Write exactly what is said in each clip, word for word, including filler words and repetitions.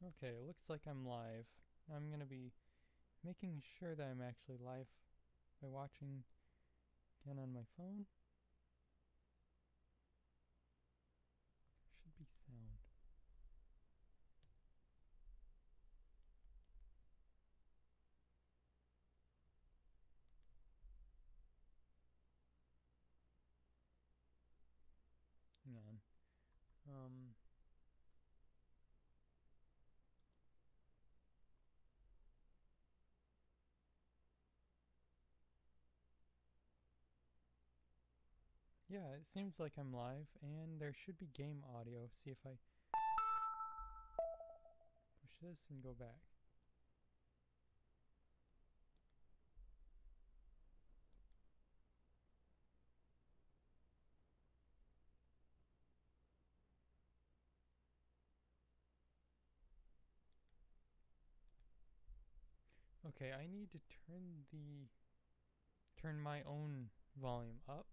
Okay, it looks like I'm live. I'm going to be making sure that I'm actually live by watching again on my phone. There should be sound. Hang on. Um... Yeah, it seems like I'm live, and there should be game audio. See if I push this and go back. Okay, I need to turn the turn my own volume up.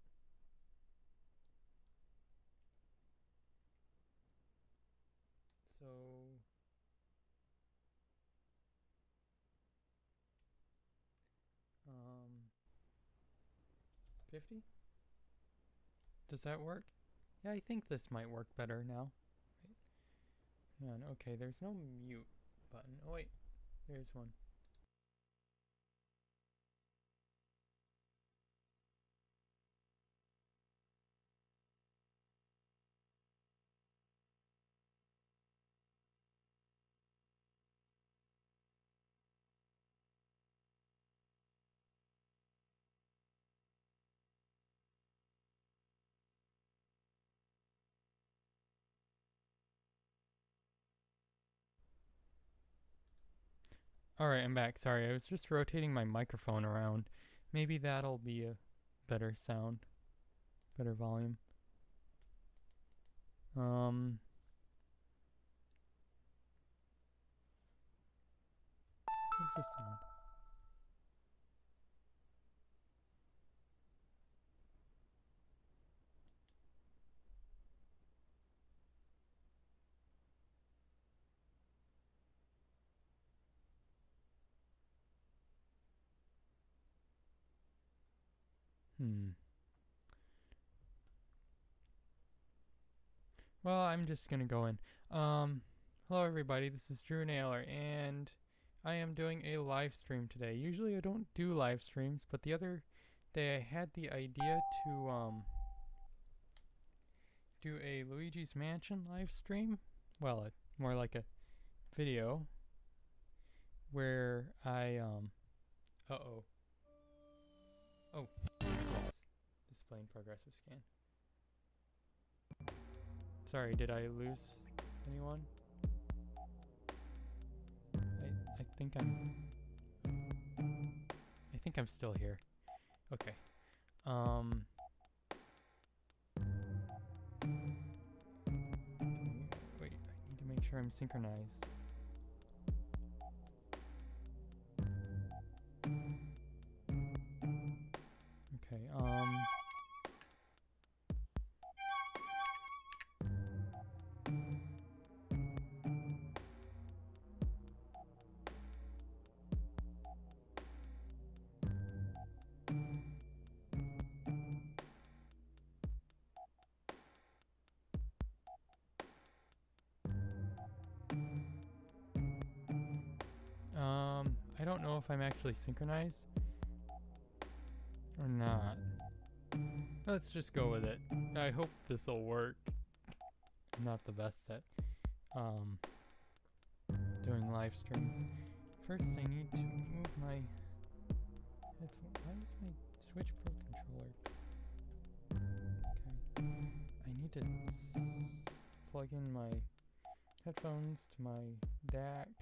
So um fifty? Does that work? Yeah, I think this might work better now. Wait. Hang on. Okay, there's no mute button. Oh wait, there's one. Alright, I'm back. Sorry, I was just rotating my microphone around. Maybe that'll be a better sound. Better volume. Um... What's this sound? Hmm. Well, I'm just gonna go in. Um, hello everybody, this is Drew Naylor, and I am doing a live stream today. Usually I don't do live streams, but the other day I had the idea to, um, do a Luigi's Mansion live stream. Well, a, more like a video, where I, um, uh-oh. Oh, yes. Display in progressive scan. Sorry, did I lose anyone? I, I think I'm... I think I'm still here. Okay. Um... Okay, wait, I need to make sure I'm synchronized. Okay, um... Um, I don't know if I'm actually synchronized or not. Let's just go with it. I hope this will work. I'm not the best at um, doing live streams. First, I need to move my headphone. Why is my Switch Pro controller? Okay. I need to s plug in my headphones to my D A C.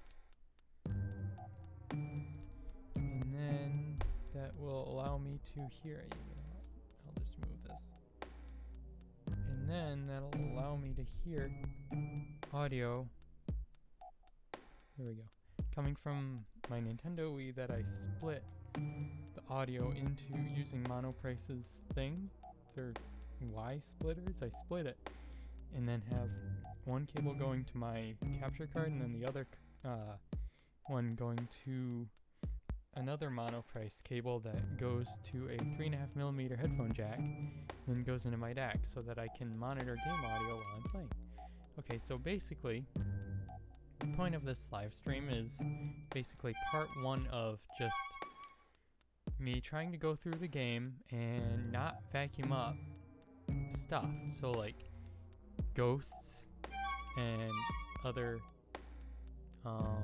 And then that will allow me to hear. I'll just move this. And then that'll allow me to hear audio. There we go. Coming from my Nintendo Wii that I split the audio into using Monoprice's thing. Their Y splitters. I split it and then have one cable going to my capture card, and then the other uh, one going to another monoprice cable that goes to a three and a half millimeter headphone jack, then goes into my D A C so that I can monitor game audio while I'm playing. Okay, so basically, the point of this live stream is basically part one of just me trying to go through the game and not vacuum up stuff. So like ghosts and other um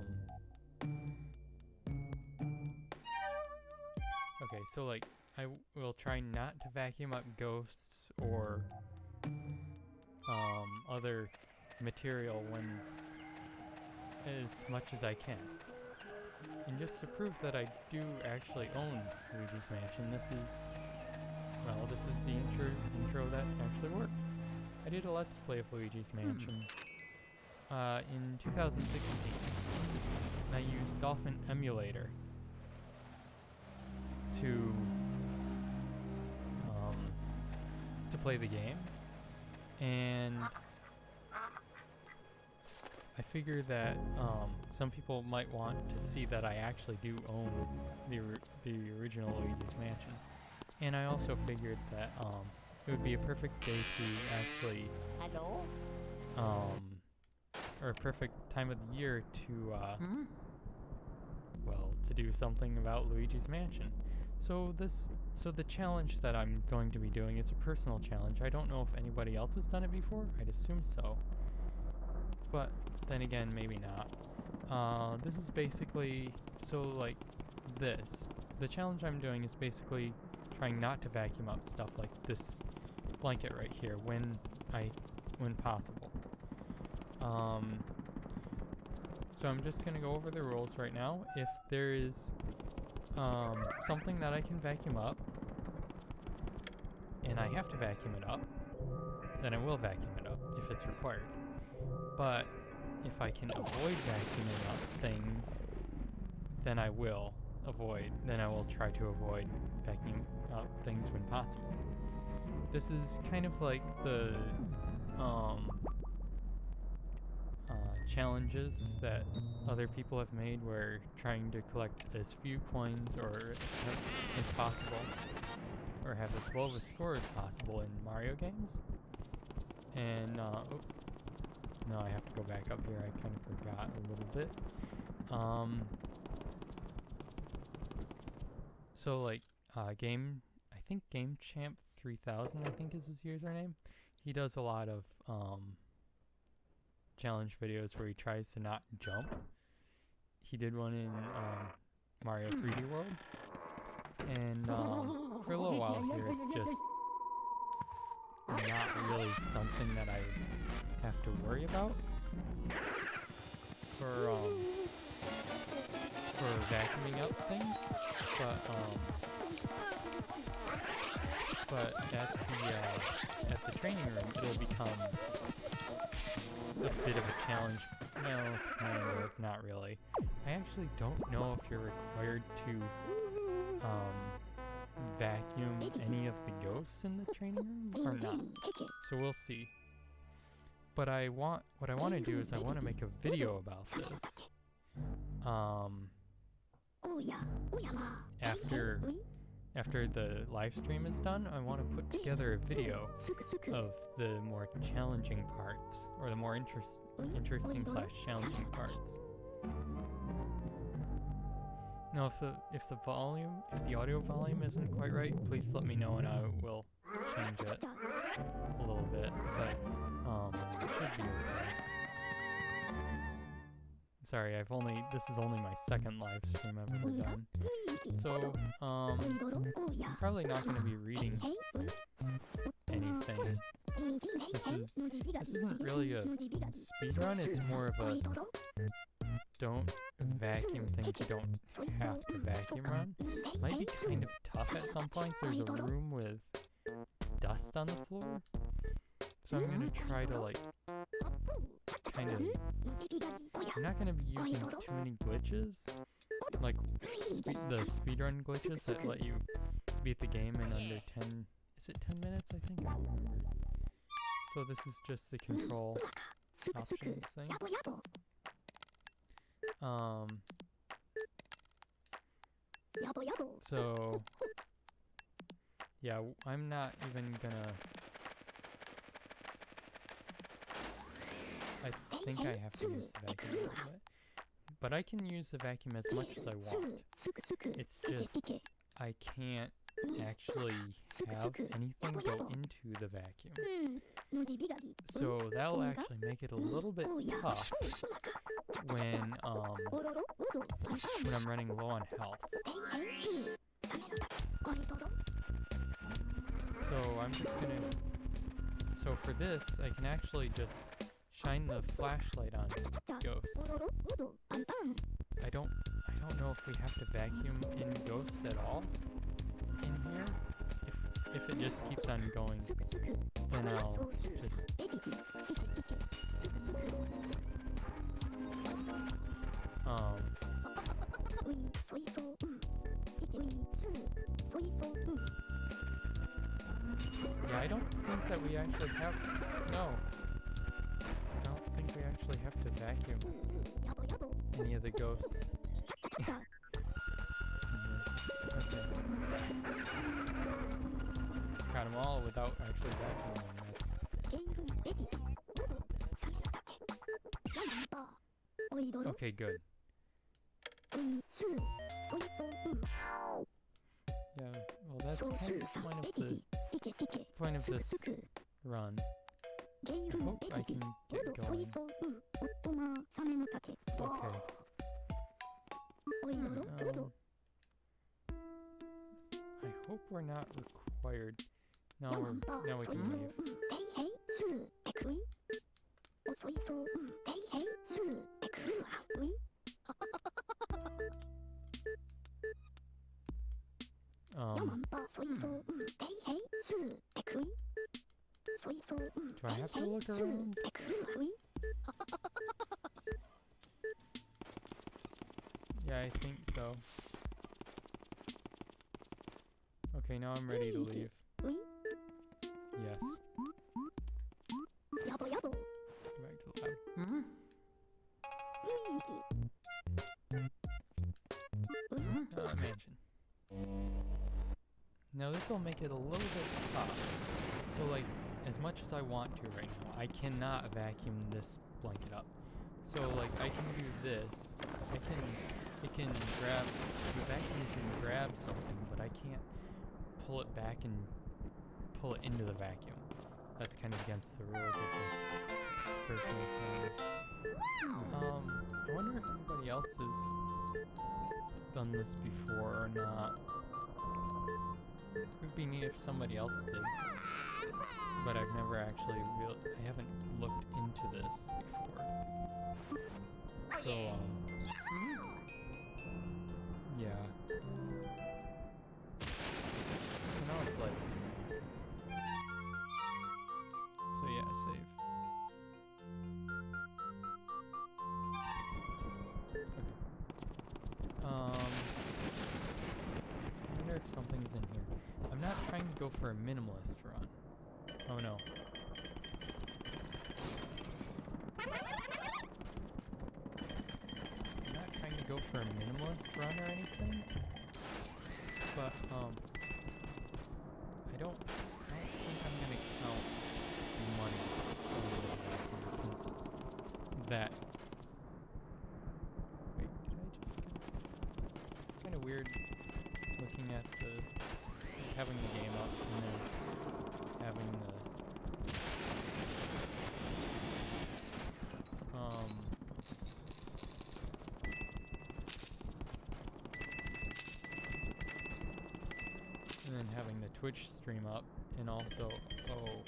okay, so like I w will try not to vacuum up ghosts or um other material when as much as I can. And just to prove that I do actually own Luigi's Mansion, this is, well, this is the intro, intro that actually works. I did a Let's Play of Luigi's Mansion uh, in two thousand sixteen, and I used Dolphin Emulator to um, to play the game, and I figure that um, some people might want to see that I actually do own the, or the original Luigi's Mansion. And I also figured that um, it would be a perfect day to actually, Hello? um, or a perfect time of the year to, uh, Hmm? well, to do something about Luigi's Mansion. So this, so the challenge that I'm going to be doing is a personal challenge. I don't know if anybody else has done it before. I'd assume so. But then again, maybe not. Uh, this is basically, so like this. The challenge I'm doing is basically trying not to vacuum up stuff like this blanket right here when I, when possible. Um, so I'm just gonna go over the rules right now. If there is um, something that I can vacuum up, and I have to vacuum it up, then I will vacuum it up if it's required. But if I can avoid vacuuming up things, then I will avoid, then I will try to avoid vacuuming up things when possible. This is kind of like the um, uh, challenges that other people have made where trying to collect as few coins or as possible, or have as low of a score as possible in Mario games. And, uh, oh, no, I have to go back up here. I kind of forgot a little bit. Um, so, like, uh, game, I think Gamechamp three thousand, I think is his username. He does a lot of, um, challenge videos where he tries to not jump. He did one in, um, Mario three D World. And, um, for a little while here, it's just not really something that I have to worry about for um for vacuuming up things, but um but at the uh, at the training room it'll become a bit of a challenge. No, kind of, not really. I actually don't know if you're required to um vacuum any of the ghosts in the training room or not. So we'll see. But I want, what I want to do is I want to make a video about this. Um, after, after the live stream is done, I want to put together a video of the more challenging parts, or the more interest, interesting slash challenging parts. Now, if the if the volume, if the audio volume isn't quite right, please let me know and I will change it a little bit. But um, it should be okay. Sorry, I've only this is only my second live stream I've ever done, so um, I'm probably not going to be reading anything. This is this isn't really a speedrun. It's more of a don't vacuum things you don't have to vacuum run. Might be kind of tough at some points. There's a room with dust on the floor, so I'm gonna try to like kind of. I'm not gonna be using too many glitches, like spe the speedrun glitches that let you beat the game in under ten. Is it ten minutes? I think I remember. So this is just the control options thing. Um, so, yeah, w- I'm not even gonna, I think I have to use the vacuum a little bit, but I can use the vacuum as much as I want. It's just, I can't actually have anything go into the vacuum. So that'll actually make it a little bit tough when um when I'm running low on health. So I'm just gonna so for this I can actually just shine the flashlight on ghosts. I don't I don't know if we have to vacuum in ghosts at all in here. If if it just keeps on going, then I'll just um yeah, I don't think that we actually have no. I don't think we actually have to vacuum any of the ghosts. Okay. Got them all without actually vacuuming. That's okay. Good. Yeah. Well, that's kind of the point of the point of this run. I hope I can get going. Okay. Um, I hope we're not required. Now we're now we can leave. Um, do I have to look around? Yeah, I think so. Okay, now I'm ready to leave. Yes. Go back to the lab. Mm-hmm. Uh, mansion. Now this will make it a little bit tough. So like, as much as I want to right now, I cannot vacuum this blanket up. So like, I can do this. I can, it can grab, the vacuum can grab something, but I can't pull it back and pull it into the vacuum. That's kind of against the rules of this personal thing. Um, I wonder if anybody else has done this before or not. It would be neat if somebody else did. But I've never actually real I haven't looked into this before. So, um, yeah. So now it's like, so yeah, save. Okay. Um, I wonder if something's in here. I'm not trying to go for a minimalist run. Oh no. I'm not trying to go for a minimalist run or anything. But, um, I don't, I don't think I'm gonna count money since that. Wait, did I just get, it's kind of weird looking at the, having the game up and then having the, um, and then having the Twitch stream up, and also, oh,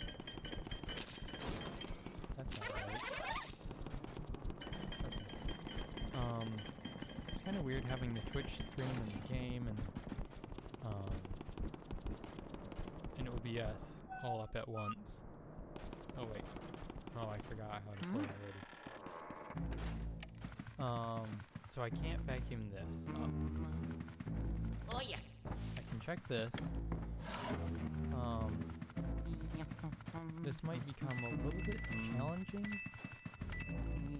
that's not right. Okay. Um, it's kind of weird having the Twitch stream in the game, and, um, and O B S all up at once. Oh wait. Oh, I forgot how to play already. Um, so I can't vacuum this up. Oh yeah. I can check this. Um, this might become a little bit challenging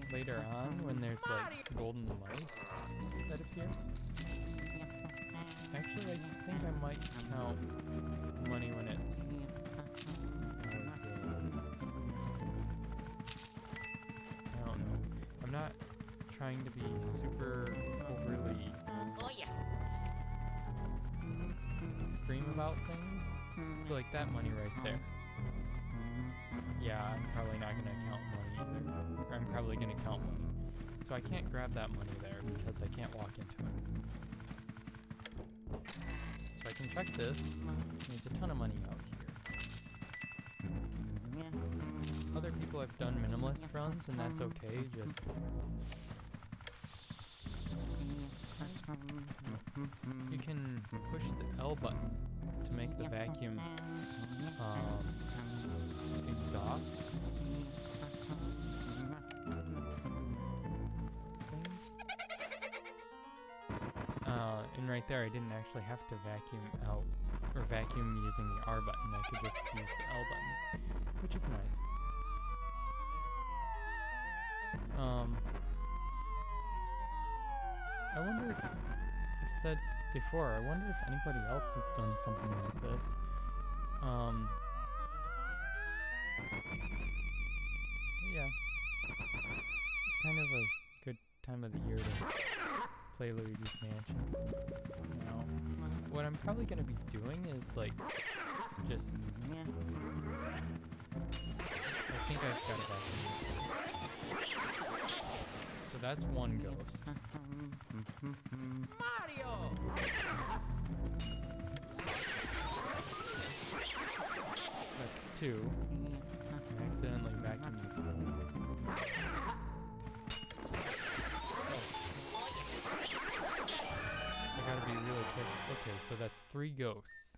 later on when there's like golden mice that appear. Actually, I think I might count money when it's I don't know. I'm not trying to be super overly extreme about things. So like that money right there. Yeah, I'm probably not going to count money either. Or I'm probably going to count money. So I can't grab that money there because I can't walk into it. So I can check this. There's a ton of money out here. Other people have done minimalist runs and that's okay, just... You can push the L button to make the vacuum um, exhaust. Uh, and right there I didn't actually have to vacuum out, or vacuum using the R button, I could just use the L button, which is nice. Um, I wonder if, I've said before, I wonder if anybody else has done something like this. Um, yeah, it's kind of a good time of the year to play Luigi's Mansion. Now, what I'm probably going to be doing is like, just, I think I've got it back in. So that's one ghost. Mario! That's two. I accidentally vacuumed the pool. I gotta be really careful. Okay, so that's three ghosts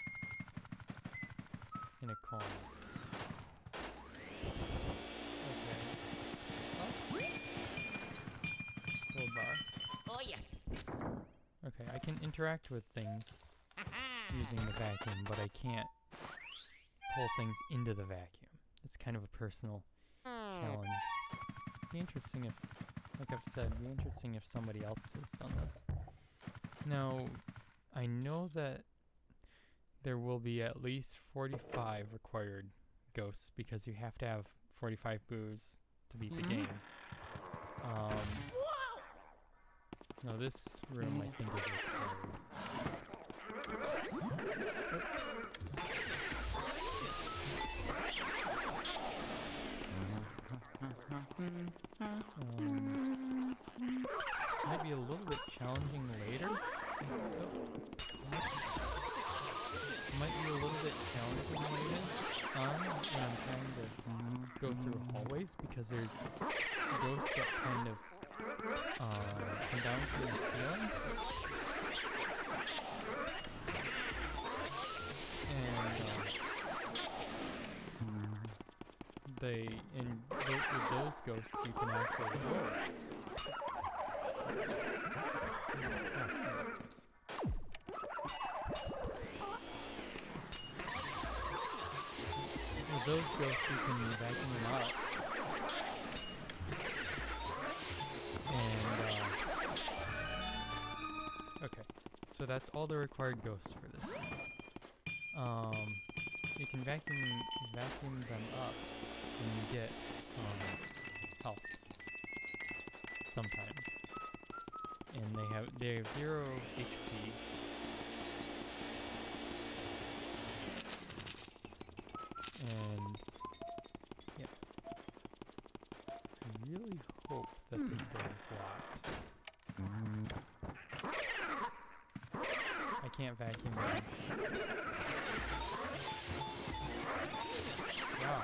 in a corner. Bar. Oh yeah. Okay, I can interact with things using the vacuum, but I can't pull things into the vacuum. It's kind of a personal challenge. Be interesting if, like I've said, be interesting if somebody else has done this. Now, I know that there will be at least forty-five required ghosts because you have to have forty-five boos to beat the game. Um, No, this room I think is required. Um, might be a little bit challenging later. Oh. Might be a little bit challenging later on when I'm trying to go through hallways because there's ghosts that kind of Uh, come down to the ceiling, and uh, they, in th with those ghosts, you can actually. With those ghosts, you can vacuum them out. And, uh, okay, so that's all the required ghosts for this one. Um, you can vacuum, vacuum them up and you get, um, health. Sometimes. And they have, they have zero H P. And, yeah. I really hope that this door is locked. I can't vacuum them. Wow.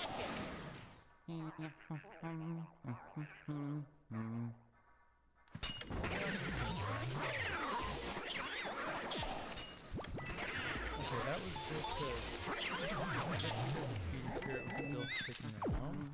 Okay, that was just a... I guess because the speedy spirit was still sticking around.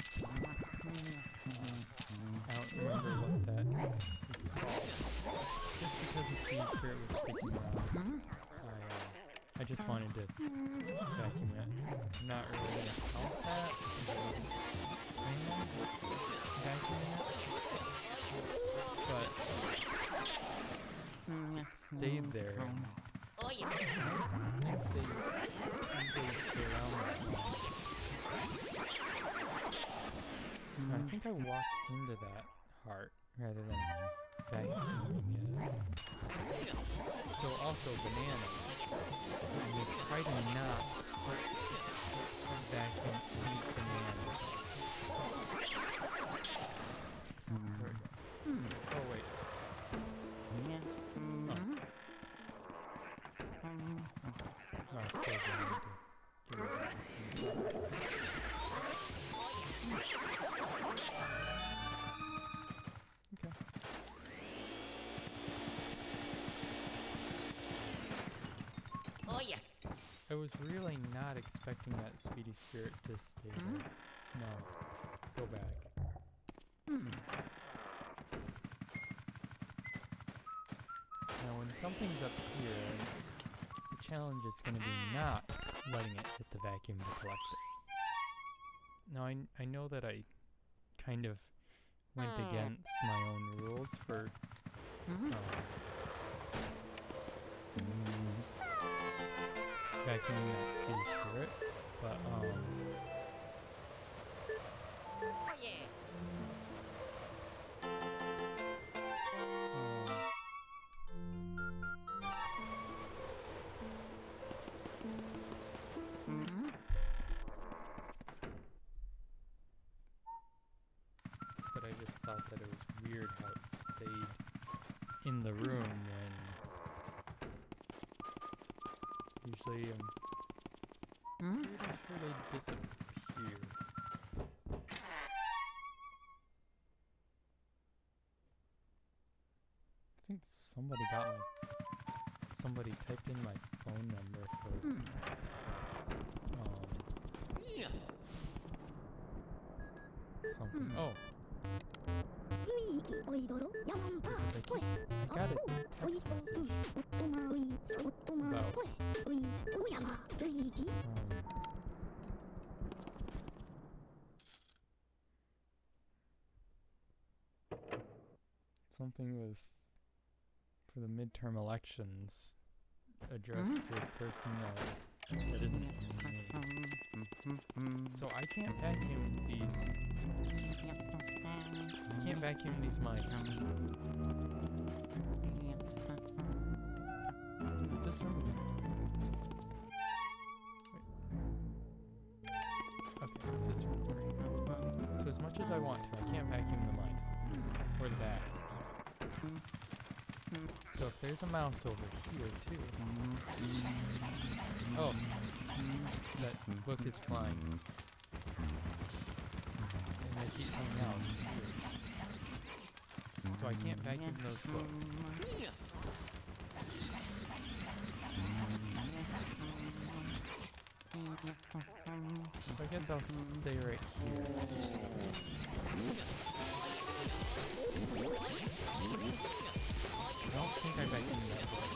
I don't remember what that is called. Just because the speed spirit was sticking around, I, uh, I just wanted to vacuum it. I'm not really going to count that. I am vacuuming it. stayed there. And Oh yeah. I don't think they, I think they stay around that long. I think I walked into that heart rather than vacuuming it. So also bananas. And they try to not vacuum eat bananas. There we go. Oh wait. Oh. No, I still going to do it. Okay. Oh yeah. I was really not expecting that Speedy Spirit to stay there. No. Go back. Now when something's up here, the challenge is going to be not letting it hit the vacuum to collect it. Now I, I know that I kind of went against my own rules for um, vacuuming that Speedy Spirit, but um, Oh yeah. but I just thought that it was weird how it stayed in the room when usually I'm pretty sure they disappear. I think somebody got my somebody typed in my phone number for um something. Oh. Because I, keep, I got a text message about um, something with for the midterm elections addressed to a person that, that isn't me. So I can't vacuum these. I can't vacuum these mics. Is it this room? Wait. Okay, it's this room. So as much as I want to, I can't vacuum the mics. Or the bags. So if there's a mouse over here too. Oh. That book is flying. And they keep coming out here. So I can't vacuum those books. So I guess I'll stay right here. I don't think I vacuumed that book.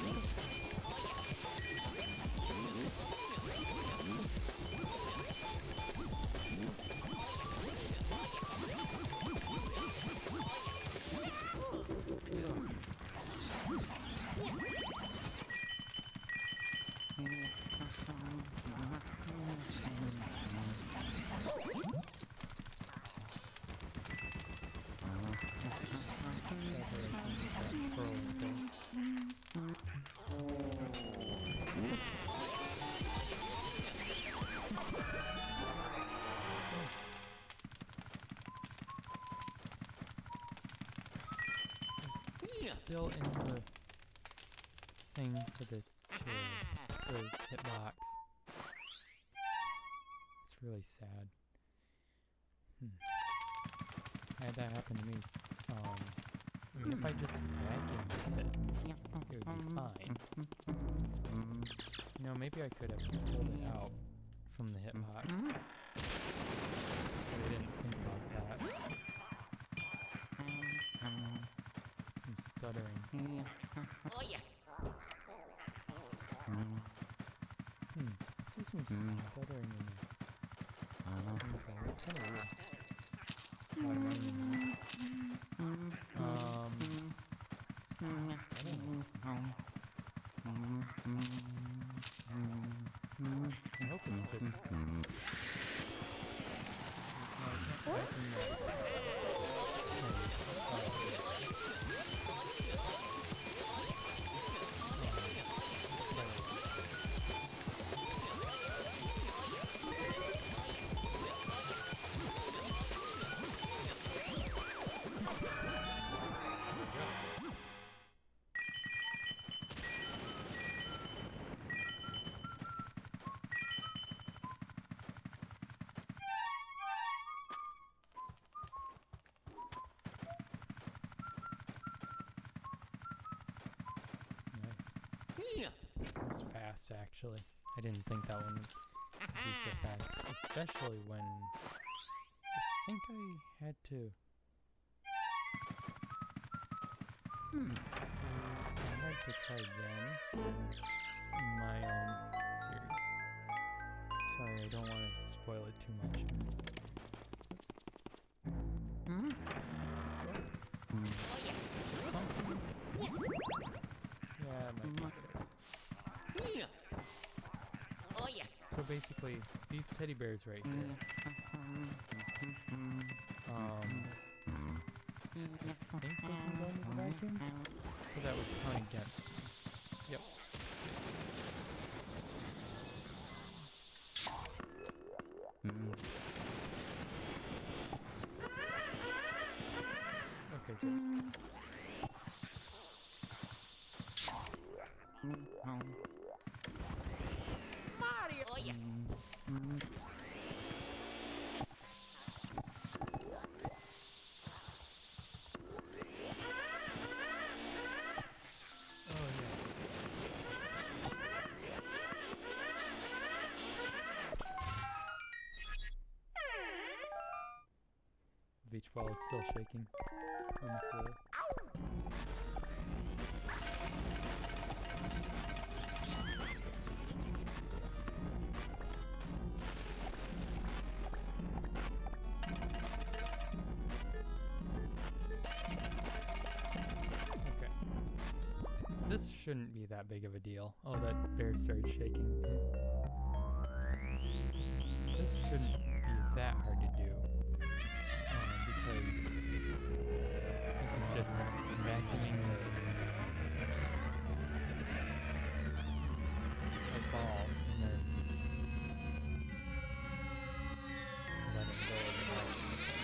Still in the thing for the chair, the hitbox. It's really sad. Hmm. I had that happen to me. Um, I mean, if I just vacuumed it, it would be fine. You know, maybe I could have pulled it out from the hitbox. But I didn't think about that. Stuttering. Oh yeah. Hmm. I see some stuttering in there. Okay, that's kind of weird. Oh, I'm running. Um. Stuttering. It was fast, actually. I didn't think that one would be so fast, especially when I think I had to. Hmm. I had to try again in my own series. Sorry, I don't want to spoil it too much. Hmm? Oh yeah. Something? Yeah, it might be a good idea. Oh yeah. So basically, these teddy bears right here. Um, I think they can go into the vacuum, so that would count against me. Yep. Okay, good. Mario. Oh yeah. Oh yeah. Beach ball is still shaking on the floor. Okay. This shouldn't be that big of a deal. Oh, that bear started shaking. This shouldn't be that hard to do. Um, because this is just vacuuming the, the ball and then let it go of the vacuum.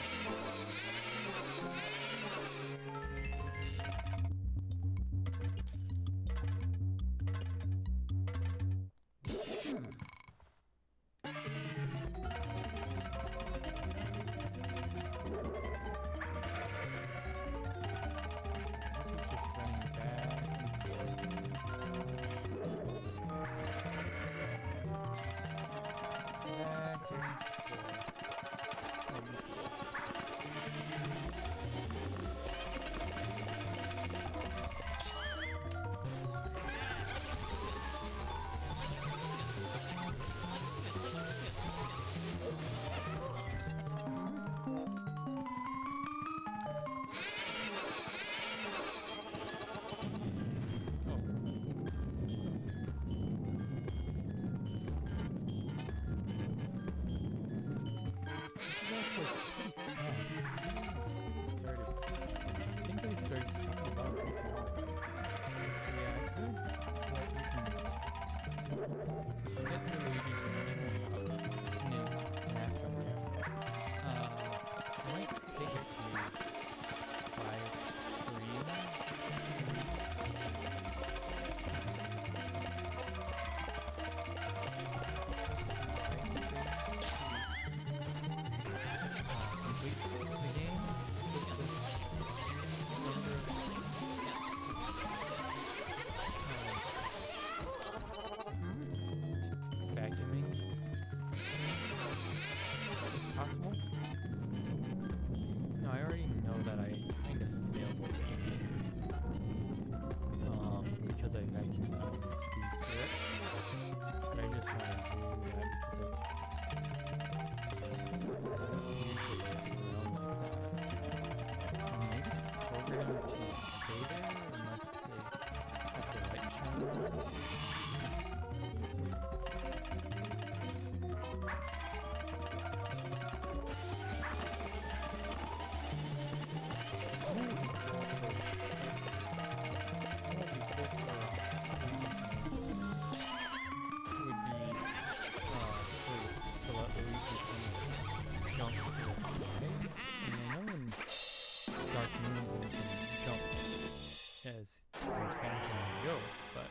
As far as vacuuming goes, but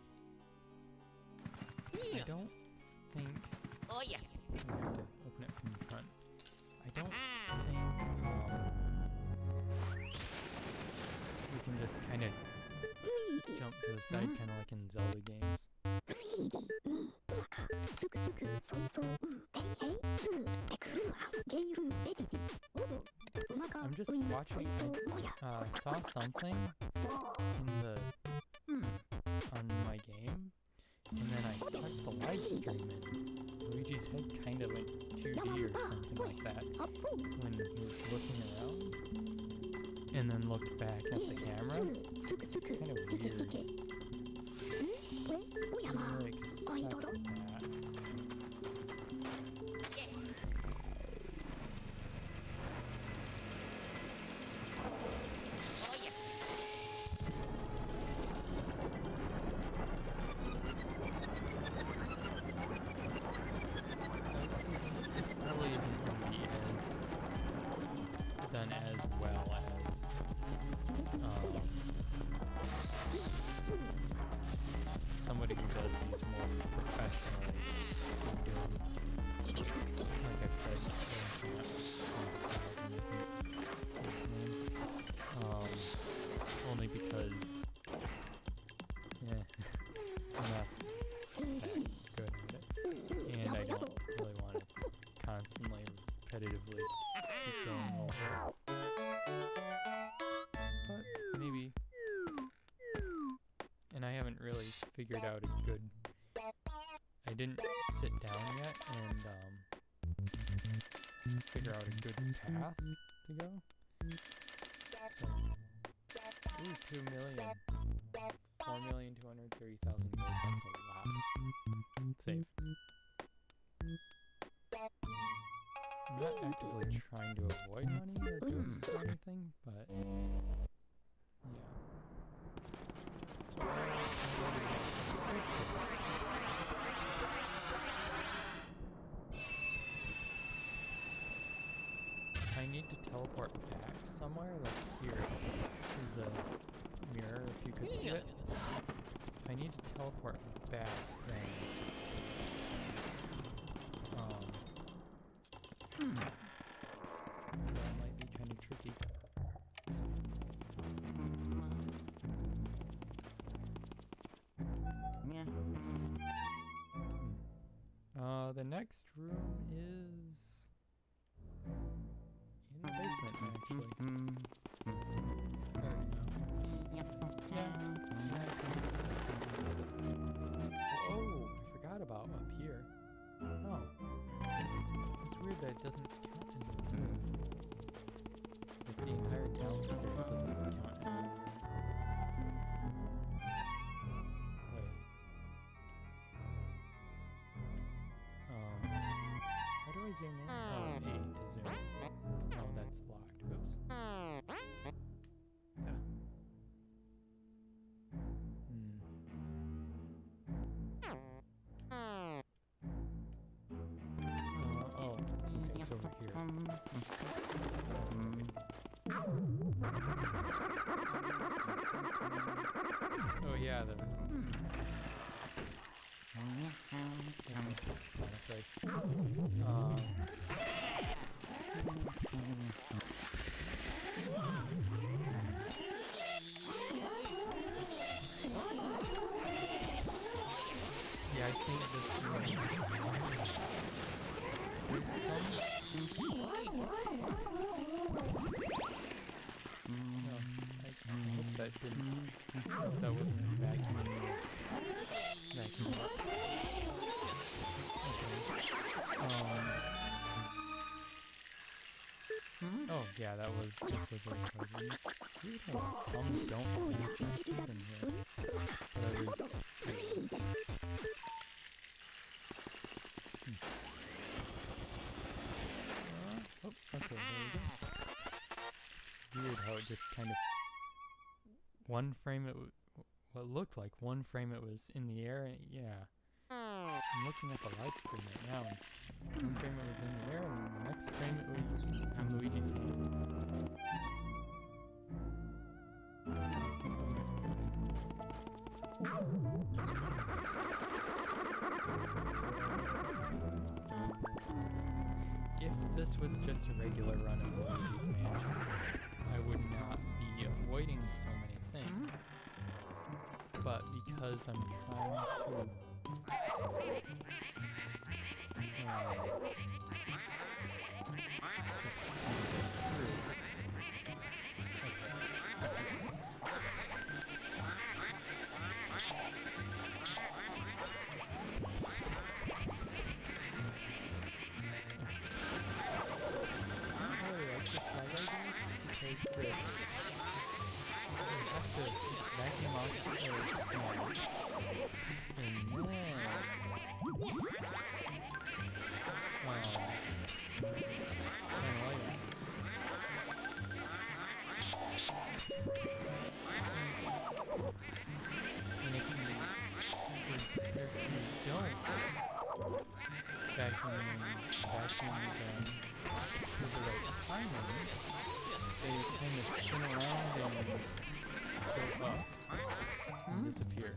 I don't think Oh yeah. I have to open it from the front. I don't think um, we can just kind of jump to the side, kind of like in Zelda games. I'm just watching. I uh, saw something in the on my game, and then I touched the live stream, and Luigi's head kind of went two D or something like that when he was looking around, and then looked back at the camera. It's kind of weird. I didn't really expect that. Somebody who does these more professionally than doing, like I've said, um, only because, yeah, I'm not that good at it, and I don't really want to constantly, repetitively keep going over. But maybe. And I haven't really figured out a good... I didn't sit down yet and um, figure out a good path to go. So, ooh, two million. four million two hundred thirty thousand gold, that's a lot. Save. I'm not actively trying to avoid money or do anything, but... yeah. So if I need to teleport back somewhere, like here, there's a mirror if you could see it. If I need to teleport back, then um, that might be kind of tricky. Uh, the next room is in the basement, actually. Or no. Yeah. Oh, I forgot about up here. Oh. It's weird that it doesn't count as a room. Like the entire downstairs doesn't count as a room. Zoom in? Oh, A to zoom. Oh, that's locked. Oops. Yeah. Hmm. Uh, oh, okay, it's over here. Oh, yeah, the... That's right. Um... Yeah, I think this one... There's some... No, I hope that didn't... That wasn't vacuuming... Vacuuming up. Okay. Um... Oh, yeah, that was... This was recorded. Weird how some don't match us in here. But others do. Uh, oh, okay, there we go. Weird how it just kind of... One frame it... W what looked like one frame it was in the air, and yeah. I'm looking at the live stream right now, and one frame it was in the air, and the next frame it was in Luigi's hand. If this was just a regular run of Luigi's Mansion, I would not be avoiding so many things. because I'm trying to. Um, disappear.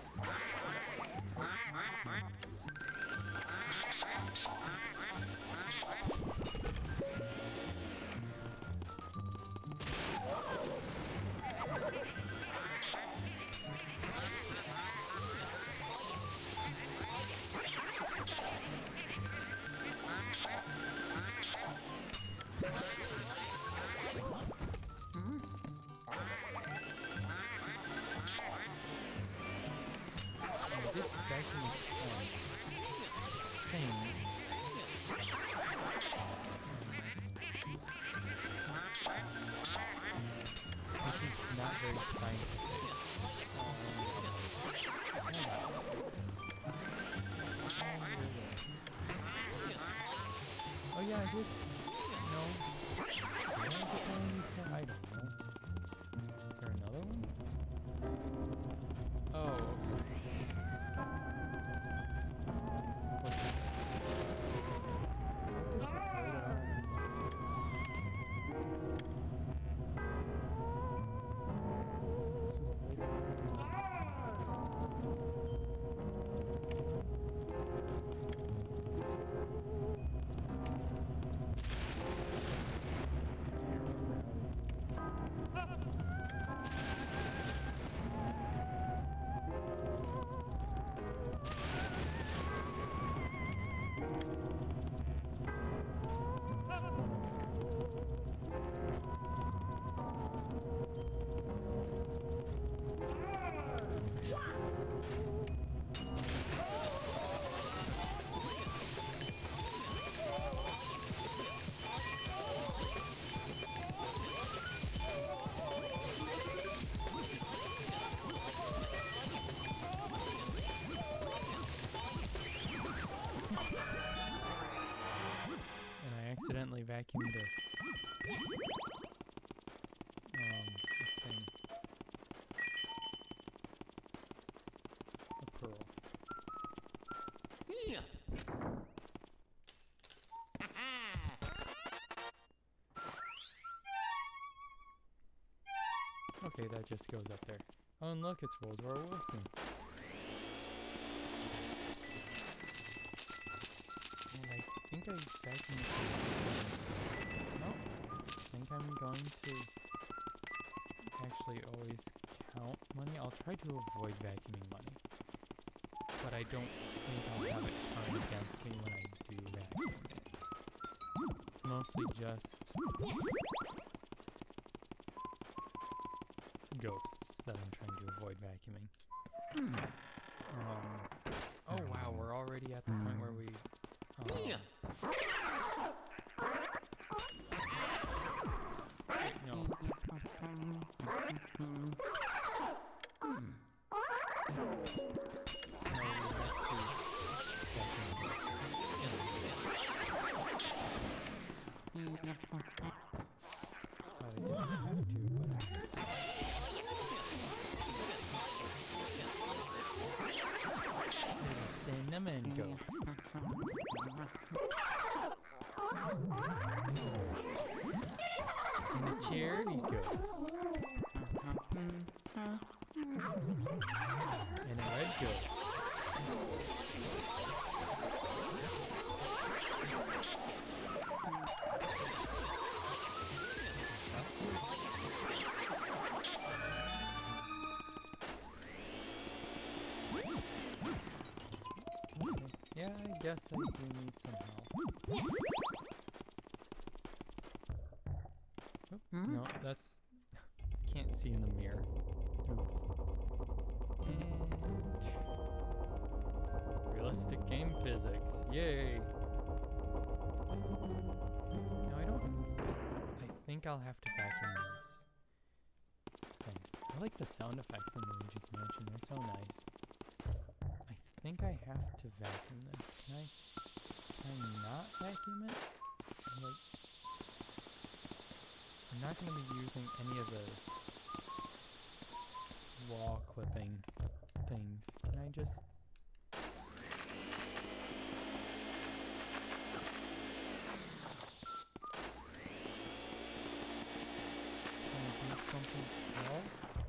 This vacuum um, thing this is not very scientific. Um, oh yeah, I did. No. Did I get one before? I don't know. Is there another one? Oh, okay. Accidentally vacuumed a, um, a thing. A pearl. Okay, that just goes up there. Oh, and look, it's World War Wilson. And I think I vacuumed. No, I think I'm going to actually always count money. I'll try to avoid vacuuming money, but I don't think I'll have it turn against me when I do vacuum it. It's mostly just ghosts that I'm trying to avoid vacuuming. Um, oh wow, we're already at the point where we... Um, wait, no. Cinnamon ghost. And the charity ghost. And a red ghost. guess I do need some help. Oh, no, that's... Can't see in the mirror. Oops. And... Realistic game physics. Yay! No, I don't... I think I'll have to vacuum this. Okay. I like the sound effects in Luigi's Mansion. They're so nice. I think I have to vacuum this. Can I... Can I not vacuum it? Like... I'm not going to be using any of the wall clipping things. Can I just... Can I do something else?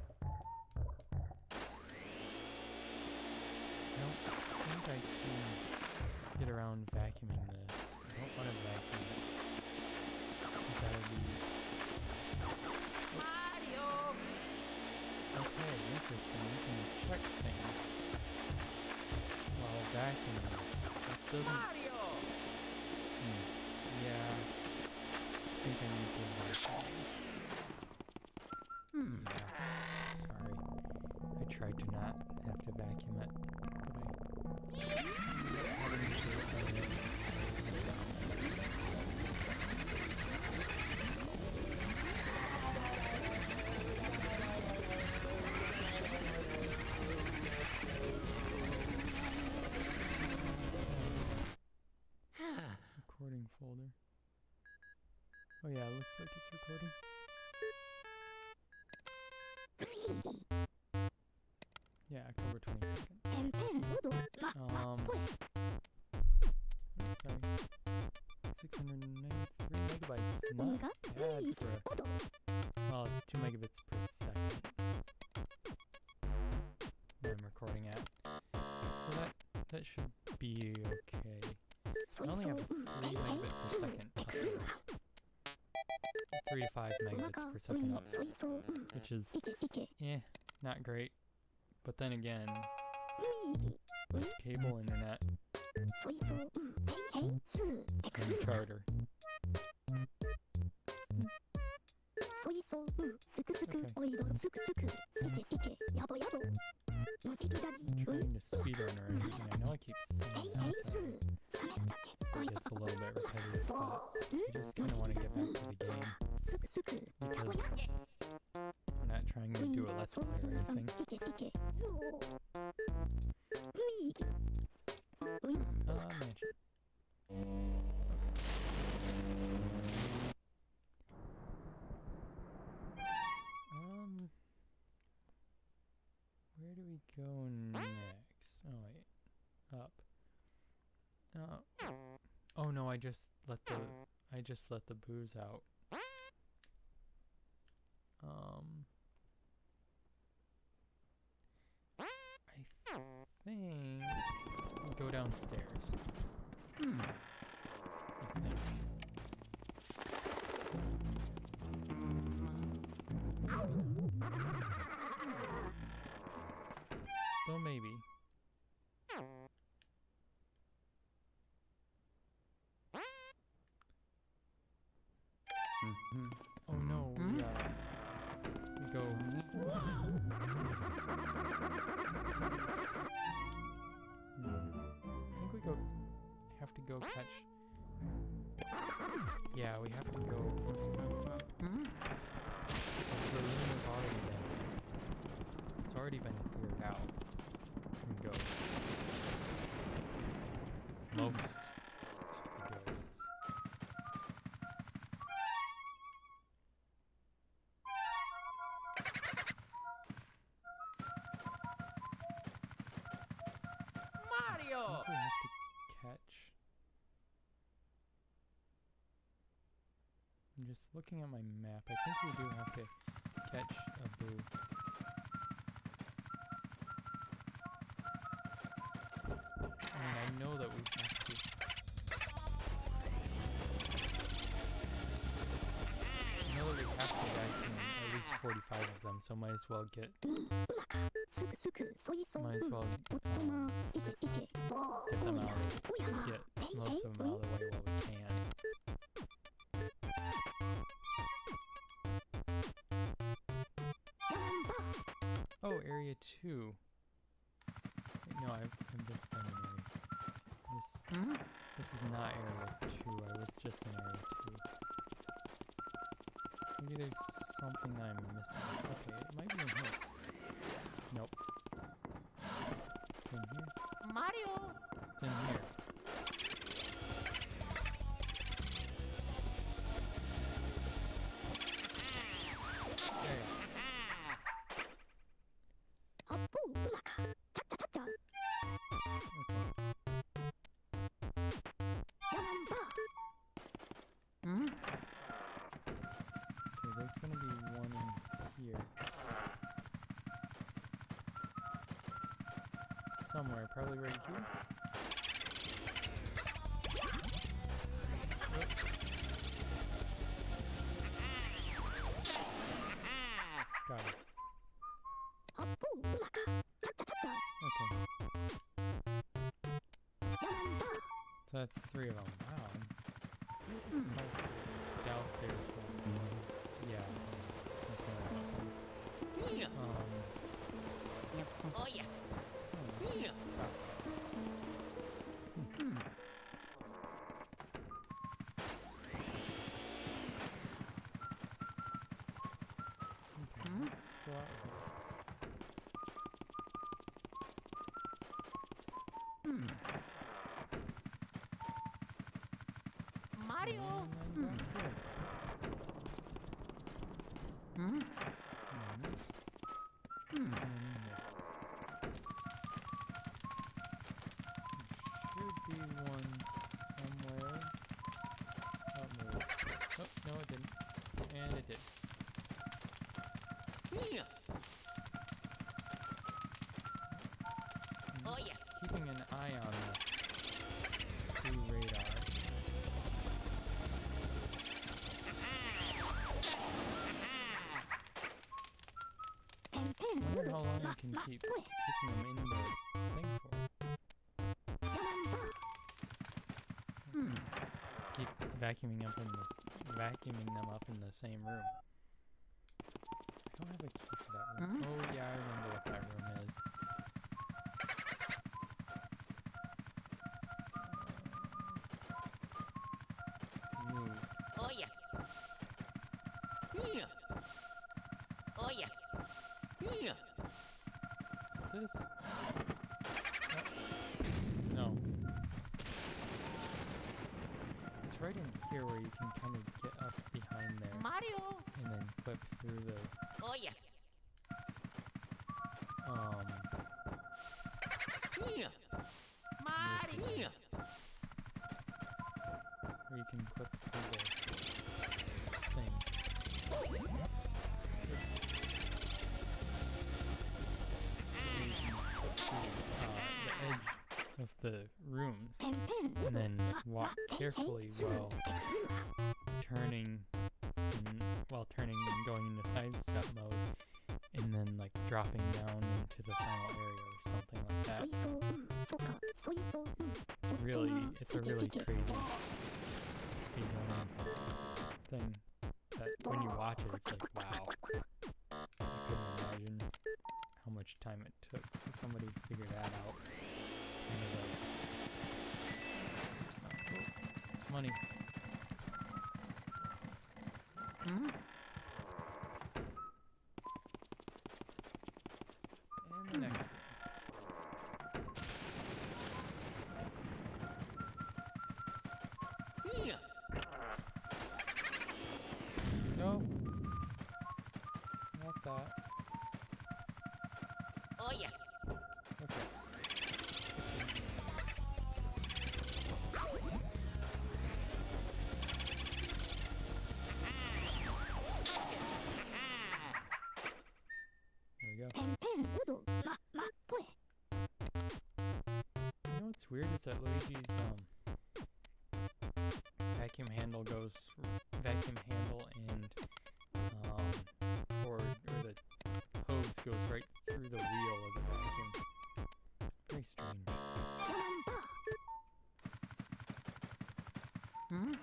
I don't think I can get around vacuuming this. I don't want to vacuum it. Because that would be... Okay, interesting. You can check things while vacuuming. That doesn't... Mario! Hmm. Yeah. I think I need to vacuum. Hmm. Yeah. Sorry. I tried to not have to vacuum it, but I... Recording folder. Oh yeah, it looks like it's recording. Yeah, October twenty-second. Um, sorry. six hundred ninety-three megabytes. Not bad for a... Well, it's two megabits per second. What I'm recording at. So that, that should be okay. I only have three megabits per second upload. three to five megabits per second upload, which is, eh, not great. But then again, with cable internet and charter. I'm trying to speedrun or anything. I know I keep saying that, so it gets a little bit repetitive, but I just kind of want to get back to the game because I'm not trying to do a let's play or anything. Uh, mansion. Um, where do we go next? Oh wait, up. Uh, oh no, I just let the I just let the booze out. Um, I think we'll go downstairs. Hmm. I think. Though maybe. Mm-hmm. Oh no, we, uh, we go... Hmm. I think we go... have to go catch... Yeah, we have to go... Hmm? The room has already been... It's already been cleared out from ghosts. Most of the ghosts. Mario! I think we have to catch... I'm just looking at my map. I think we do have to catch a boo. I mean, I know that we have to... I know that we have to vacuum at least forty-five of them, so might as well get might as well um, get them out, get most of them out of the way while we can. Oh, area two. Wait, no, I've, I've just been in area. This, Hmm? this is not area two. I was just in area two. Maybe there's something that I'm missing. Okay, it might be in here. Nope. It's in here. Mario. It's in here. There. Hmm? Okay, there's gonna be one in here. Somewhere, probably right here. Yep. Got it. Okay. So that's three of them. Wow. Hmm. I doubt there's one. Yeah. That's not Yeah. Um. Oh yeah. Oh, Yeah. got Hmm. Okay, Hmm? let's go out here. Hmm. Mario. And then back here. Hmm? And this. Hmm. And then in here. Should be one somewhere. Oh, no. Oh, no it didn't. And it did. Yeah. I'm Oh just yeah. keeping an eye on the blue radar. I wonder how long I can keep keeping them in the thing for. Hmm. Keep vacuuming up in this, vacuuming them up in the same room. I don't have a key for that room. Mhm. Oh yeah, I remember what that room is. Uh, move. Oh yeah. Yeah. Oh yeah. Yeah. This? Oh. No. It's right in here where you can kind of get up behind there Mario. and then clip through the Oh yeah. um Yeah. Mario. where you can clip through the thing. Uh, the edge of the rooms and then walk carefully while turning and, while turning and going into sidestep mode and then like dropping down into the final area or something like that. Really, it's a really crazy speedrunning thing that when you watch it it's like wow. I couldn't imagine how much time it took for somebody to figure that out. And it was like, oh, money. Hmm? And the next one. Yeah. No. Not that. Oh yeah. Okay. There we go. You know what's weird is that Luigi's um vacuum handle goes vacuum handle and um cord just goes right through the wheel of the vacuum. Very strange. Hmm?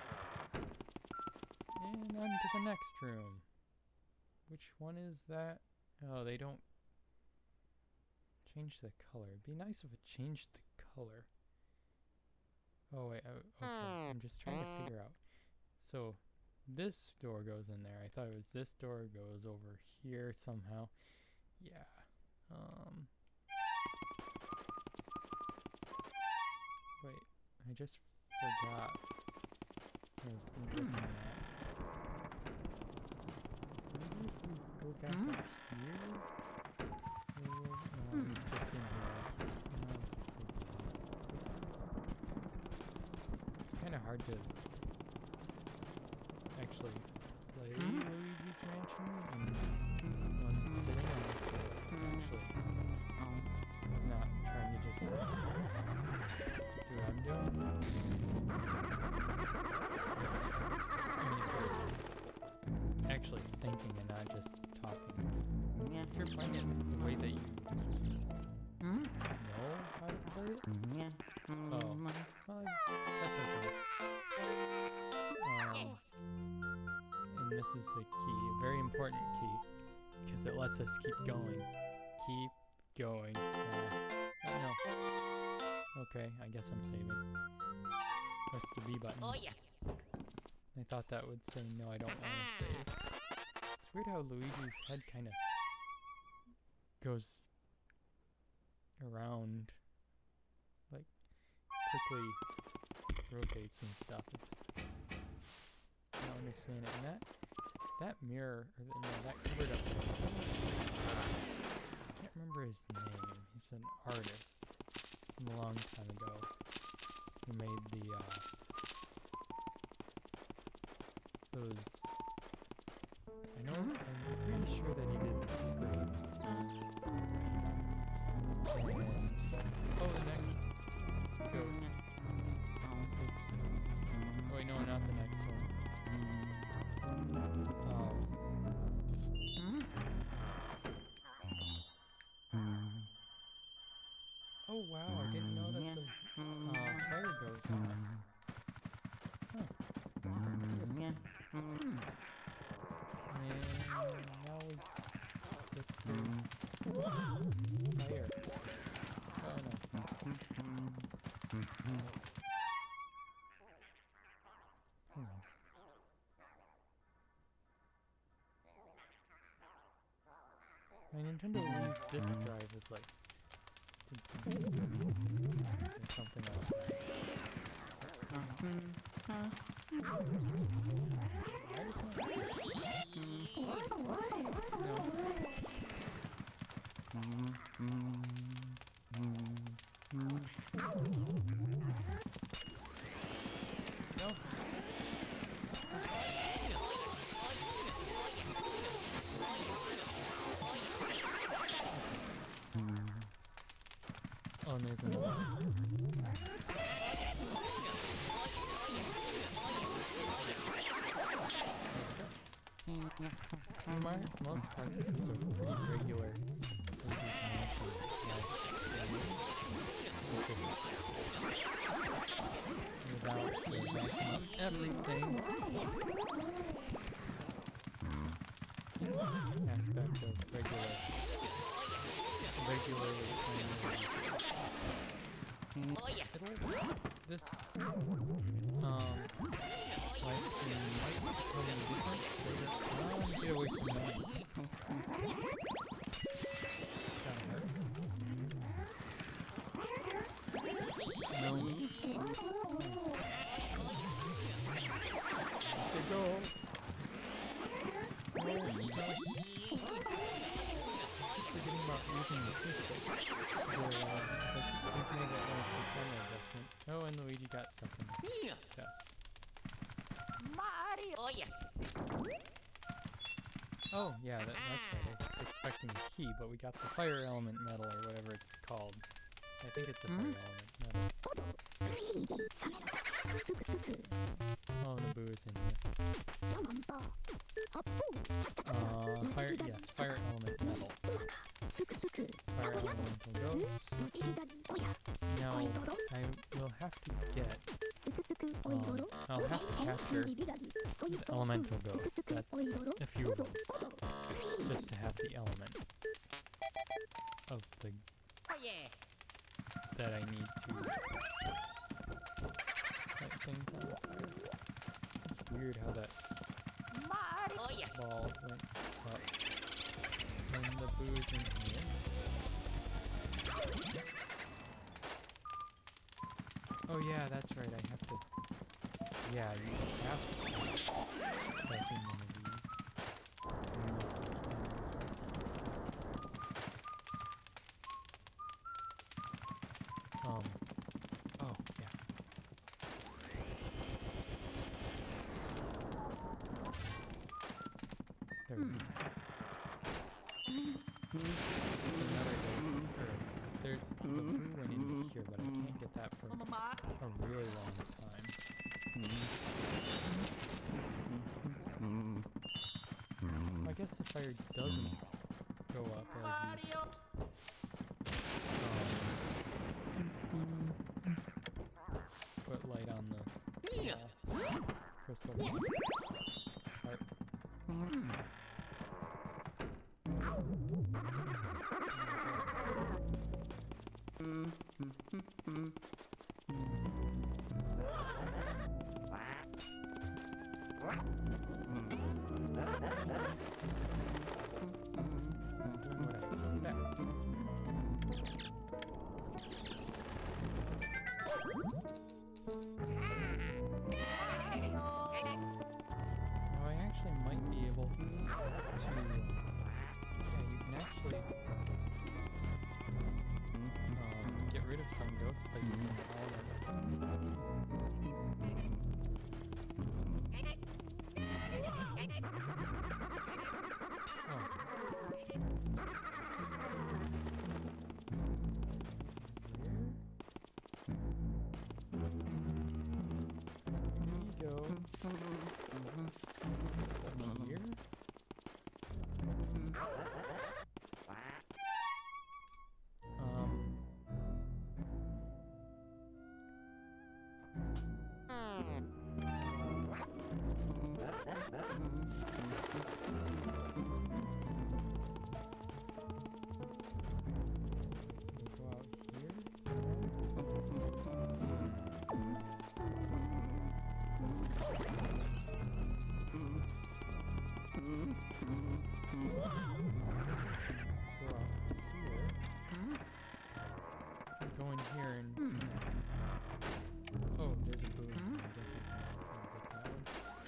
And on to the next room. Which one is that? Oh, they don't change the color. It'd be nice if it changed the color. Oh wait, oh, okay. I'm just trying to figure out. So this door goes in there. I thought it was this door goes over here somehow. Yeah. Um. Wait, I just forgot. I was looking at. Maybe if we go back Hmm? up here. Or, no, it's just in here. No, it's kind of hard to actually play Hmm? Luigi's Mansion and when sitting on this floor. Actually, I'm not trying to just do what I'm doing. I mean, for actually thinking and not just talking. Yeah. If you're playing it the way that you Hmm? know how to play it, Yeah. oh, well, that's okay. Um, and this is a key, a very important key, because it lets us keep going. Keep going. Uh, oh no. Okay, I guess I'm saving. Press the B button. Oh yeah. I thought that would say no, I don't want to save. It's weird how Luigi's head kind of goes around, like quickly rotates and stuff. It's, I don't understand it. And that that mirror, or the, no, that covered up. I can't remember his name. He's an artist from a long time ago who made the uh, those. I know. I'm pretty sure that he did the screen. And, oh, the next goes. Oops. Oh wait, no, not the next one. Um. Oh wow, I didn't know that the uh, fire goes on. Huh. Interesting. And now we get to fire. Oh no. Hang on. My Nintendo Wii's disk drive is like or something else. I just want no. No. Oh, and there's another one. For my most part, this is a pretty regular without backing up everything aspect of regular regularly playing. Oh yeah. It'll, this um live stream might be totally different. Um, get away from that. Kinda hurt. No. There go. Oh, no. Forgetting about using the system. The, uh, like, we made that nice camera adjustment. Oh, and Luigi got stuck in the Yeah. chest. Mario. Oh yeah. Oh, yeah, that, that's right. I was expecting a key, but we got the fire element medal, or whatever it's called. I think it's the fire Hmm? element medal. Oh, Naboo is in here. Uh, fire, yes, fire element medal. elemental ghosts. Now, I will have to get, um, I'll have to capture the elemental ghosts. That's a few of them. Just to have the elements of the, that I need to light things on fire. It's weird how that ball went up when the booze in here. Oh yeah, that's right, I have to... Yeah, you have to press in one of these. Um, oh, yeah. There we go. Another ghost. Or, there's the blue one in here, but I can't get that for a really long time. I guess the fire doesn't go up as you um, put light on the uh, crystal part. Here and mm. Oh, there's a boom. Mm. I guess I can get that one.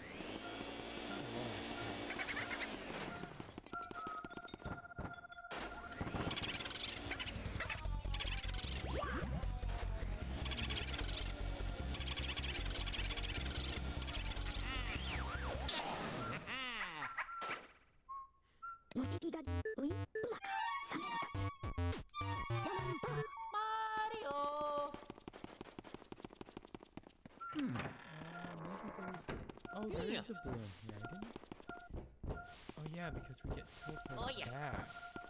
Hmm. Uh, maybe there's... Oh, there is a blue in here, I didn't... Oh yeah, because we get so far oh, yeah. back.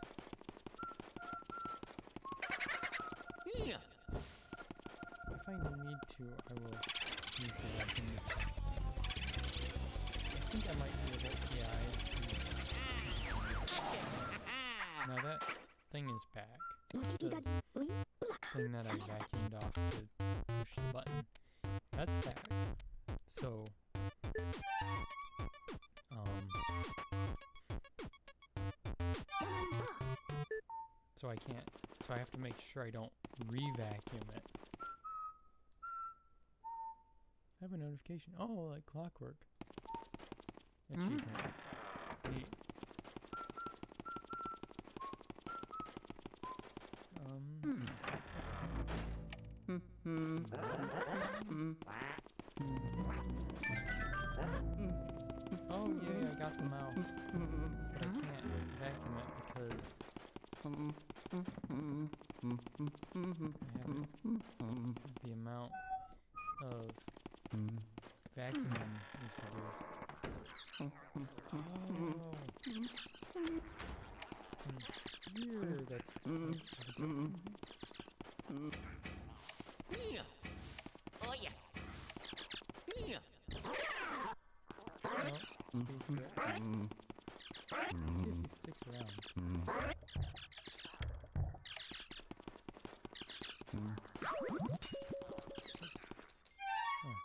Yeah. If I need to, I will use the weapon. I think I might be able to... Yeah, I... Now that thing is back. The thing that I vacuumed off to push the button. That's back. So, um, so I can't, so I have to make sure I don't re-vacuum it. I have a notification. Oh, like clockwork. Achievement. Neat. Um. Hmm. Oh yeah, I got the mouse, but I can't vacuum it because I haven't. The amount of vacuuming is reduced. Oh. here that's... Oh yeah. No, space here. Let's see if he sticks around. Huh.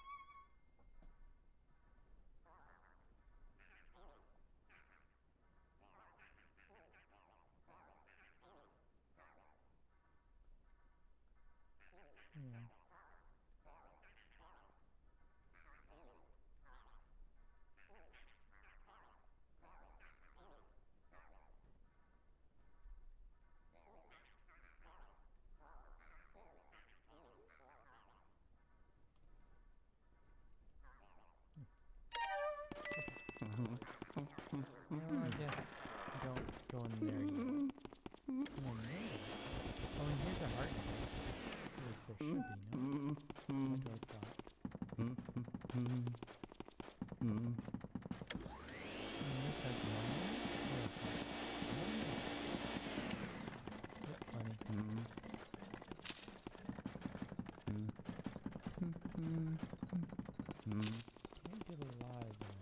Yeah. Well, I guess don't go in there yet. Oh, no. Oh, and here's a heart in here. At least there should be, no? That door's locked. And this has money? Yep, money. Can't get alive though.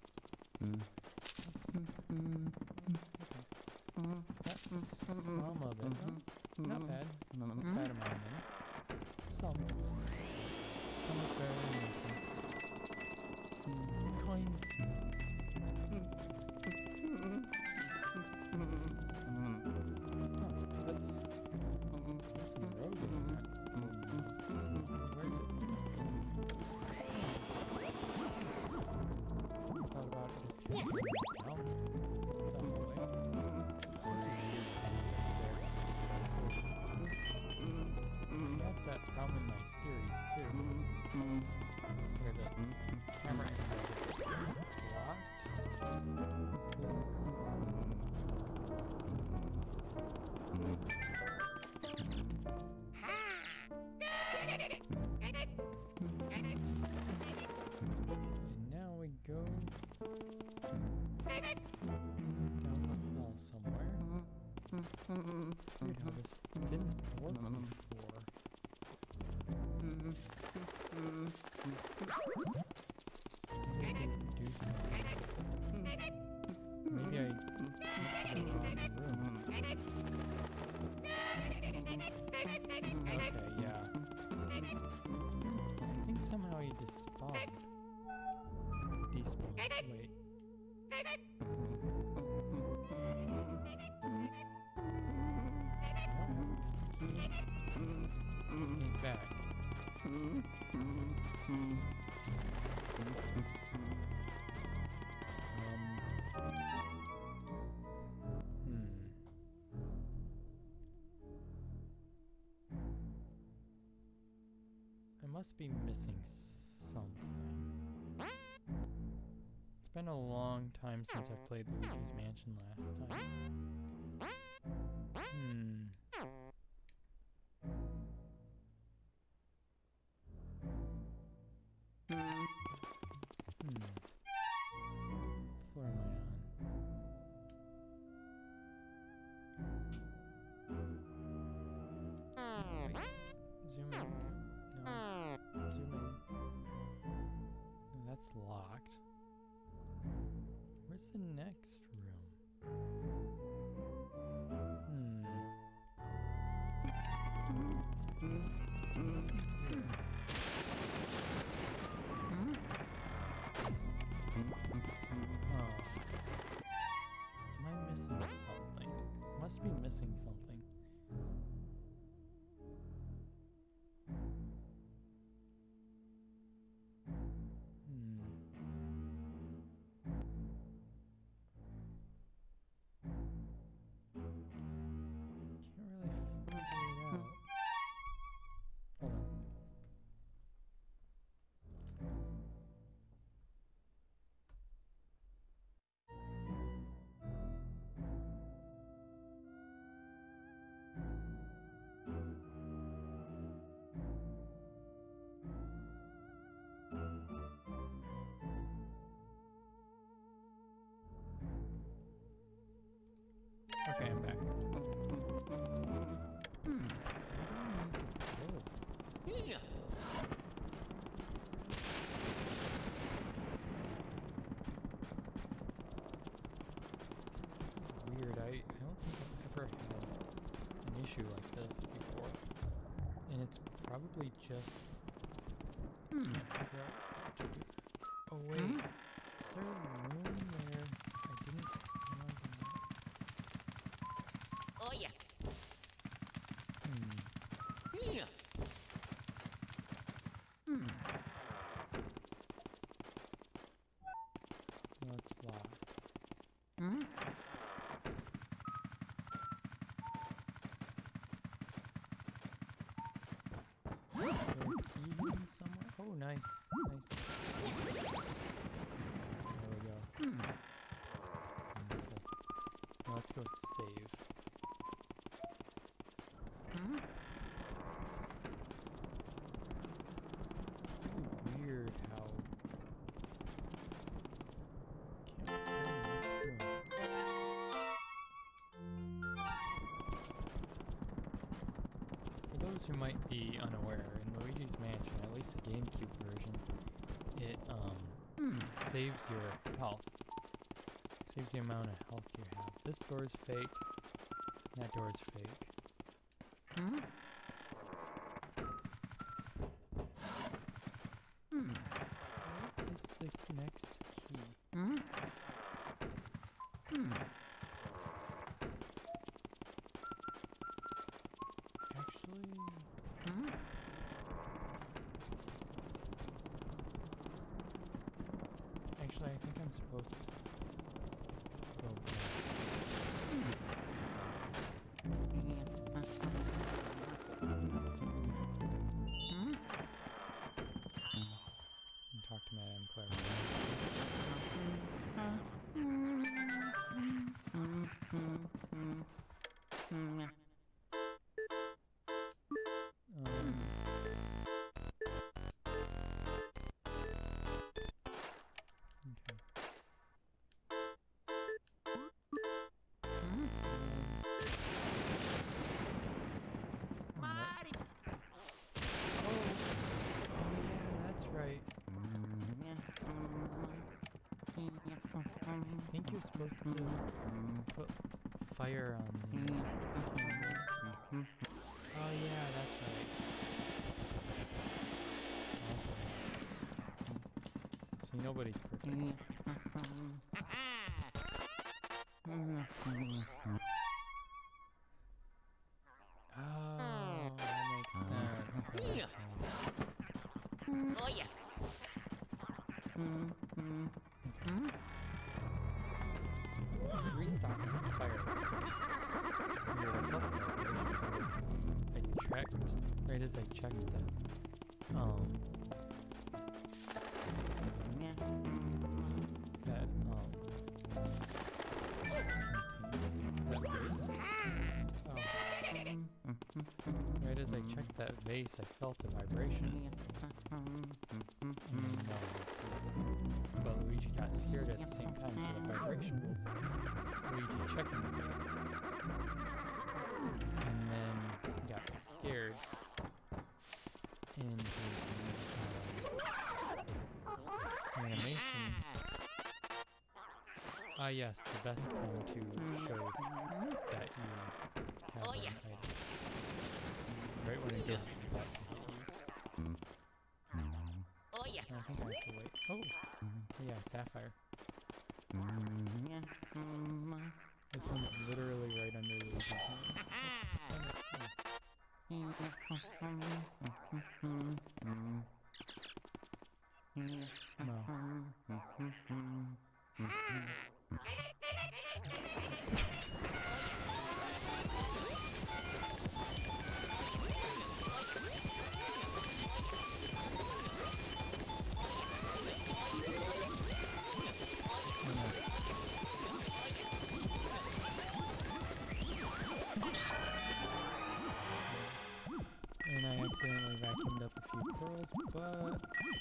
That's some of it. No, not bad. Not bad amount of money. Some. Some is better than nothing. Kind. Huh, that's... That's some road in there. Where is it? I thought about just here. Down. Down the way. That's a weird thing right there. I had that problem in my series too. Where the camera angle is blocked. And now we go down the hall somewhere. Weird how this didn't work before. Maybe I didn't do something. Maybe I went to the wrong room. Okay, yeah. I think somehow he despawned. Despawned. Wait. He's back. Um, hmm. I must be missing something. It's been a long time since I've played Luigi's Mansion last time. Hmm. Hmm. Floor am I on? Wait. Zoom in. No. Zoom in. No, that's locked. Where's the next room? Hmm. What's in here? Oh. Am I missing something? Must be missing something. Hmm. Can't really figure it out. Hold on. issue like this before, and it's probably just I can't figure out what to do. Oh wait, is there a room where I didn't realize that? Oh yeah. Hmm. Yeah. Hmm. No, it's locked. Hmm? Is there a key hidden somewhere? Oh, nice. Nice. There we go. Hmm. Wonderful. Now let's go save. Hmm? Really weird how... Can't find this room. For those who might be unaware, in Luigi's Mansion, at least the GameCube version, it um Hmm. saves your health. Saves the amount of health you have. This door is fake. That door is fake. Hmm? Hmm. What is the next key? Hmm? Hmm. Actually, Hmm? actually, I think I'm supposed to go back. Hmm? And talk to Madame Claire. Um, okay. Mario. Oh, oh yeah, that's right. I think you're supposed to put fire on these. Oh yeah, that's right. Okay. See, nobody's perfect. Oh, that makes sense. Yeah. Okay. Oh yeah. Restock fire. Weird, I felt the vibration because I checked, right as I checked that, um, that, um, that vase. Oh. Right as I checked that vase, I felt the vibration. And, um, but Luigi got scared at the same time, so the vibration was Luigi checking the vase. And then he got scared. And his um, animation. Ah, yes, the best time to show that you have Oh, an yeah. item. Right when it goes back to hit you. Oh yeah. I think I have to wait. Oh! Yeah, sapphire. This one's literally right under Luigi's hand. No. And I accidentally vacuumed up a few pearls, but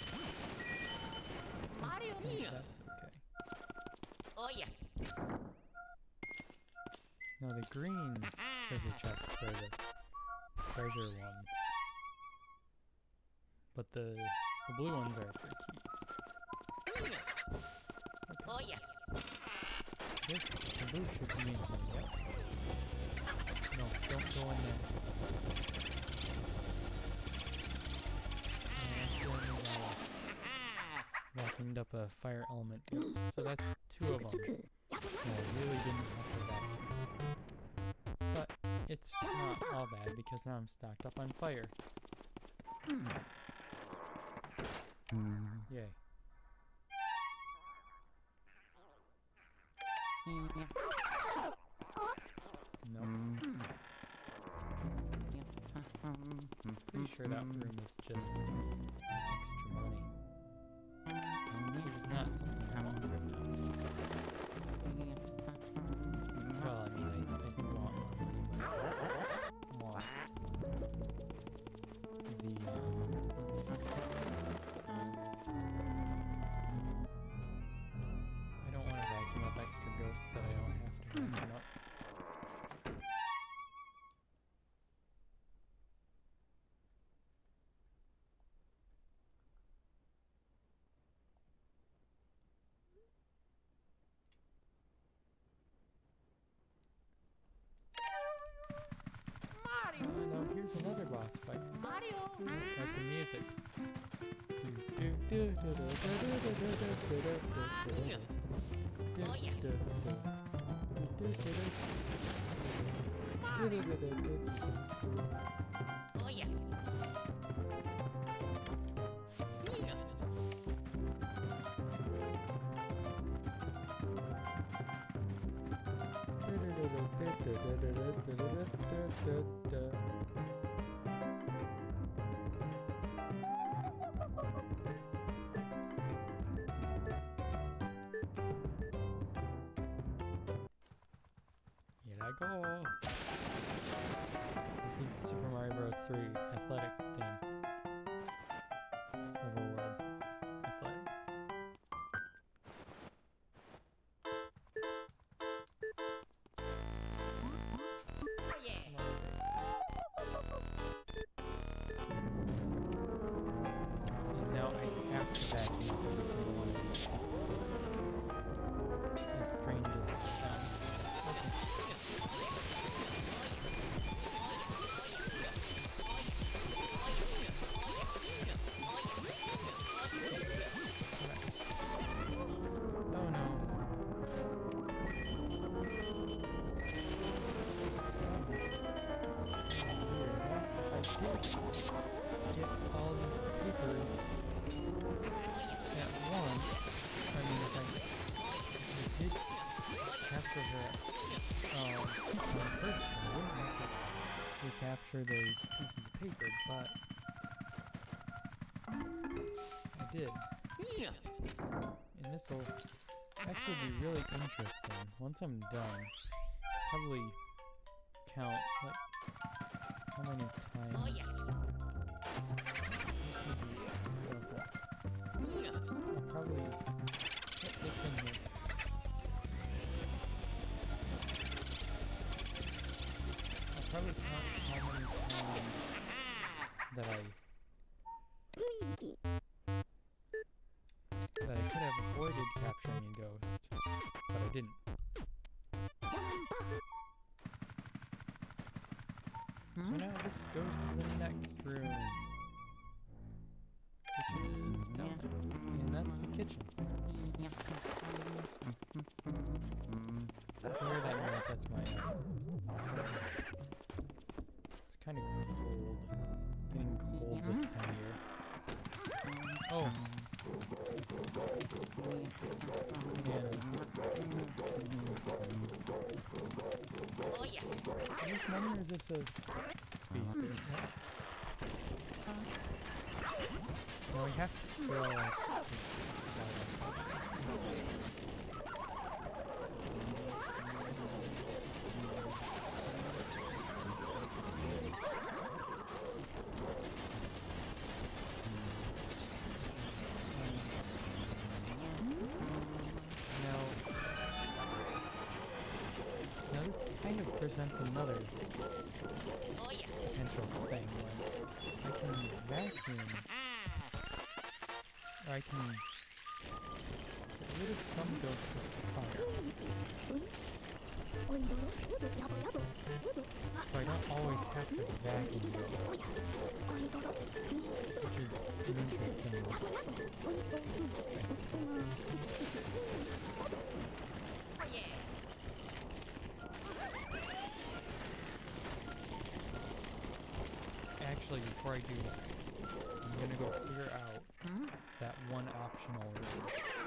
Mario. I think Yeah. that's okay. Oh yeah. No, the green treasure chests are the treasure ones. But the, the blue ones are for keys. Oh yeah. This, the blue should mean something. Yep. No, don't go in there. Vacuumed up a fire element. Yep. So that's two of them. I really didn't have to vacuum. But it's not all bad because now I'm stocked up on fire. Yay. Nope. Pretty sure that room is just extra money. Which is not something I want right now. Well, I mean, I, I do want more money, but I want the, um... I don't want to vacuum up extra ghosts so I don't have to vacuum up. Oh no, here's another boss fight. Mario. Let's add some music. Oh yeah. Oh yeah. Here I go. This is Super Mario Bros. three athletic theme. Overworld athletic. Oh yeah. Now I have to vacuum up every single one of these. As strange as it sounds. Okay. Oh no. If I did get all these papers at once, I mean if I, if I did capture her um, on the first time, I wouldn't have to recapture those pieces of paper, but I did. And this will actually be really interesting. Once I'm done, probably count like how many times. Oh yeah. I'll probably put this in here. I'll probably count how many times that I that I could have avoided capturing a ghost, but I didn't. So now this goes to the next room, which is down there, and that's the kitchen. If you hear that noise, that's my uh, it's kind of cold, getting cold this time of year. Oh. Yeah. Oh yeah. Is this money or is this a speed speed? No, we have to throw. Kind of presents another Oh yeah. potential thing where I can vacuum, or I can get rid of some ghosts with fire. So So I don't always have to vacuum those, which is interesting. Oh yeah. Actually, before I do that, I'm gonna go clear out that one optional room.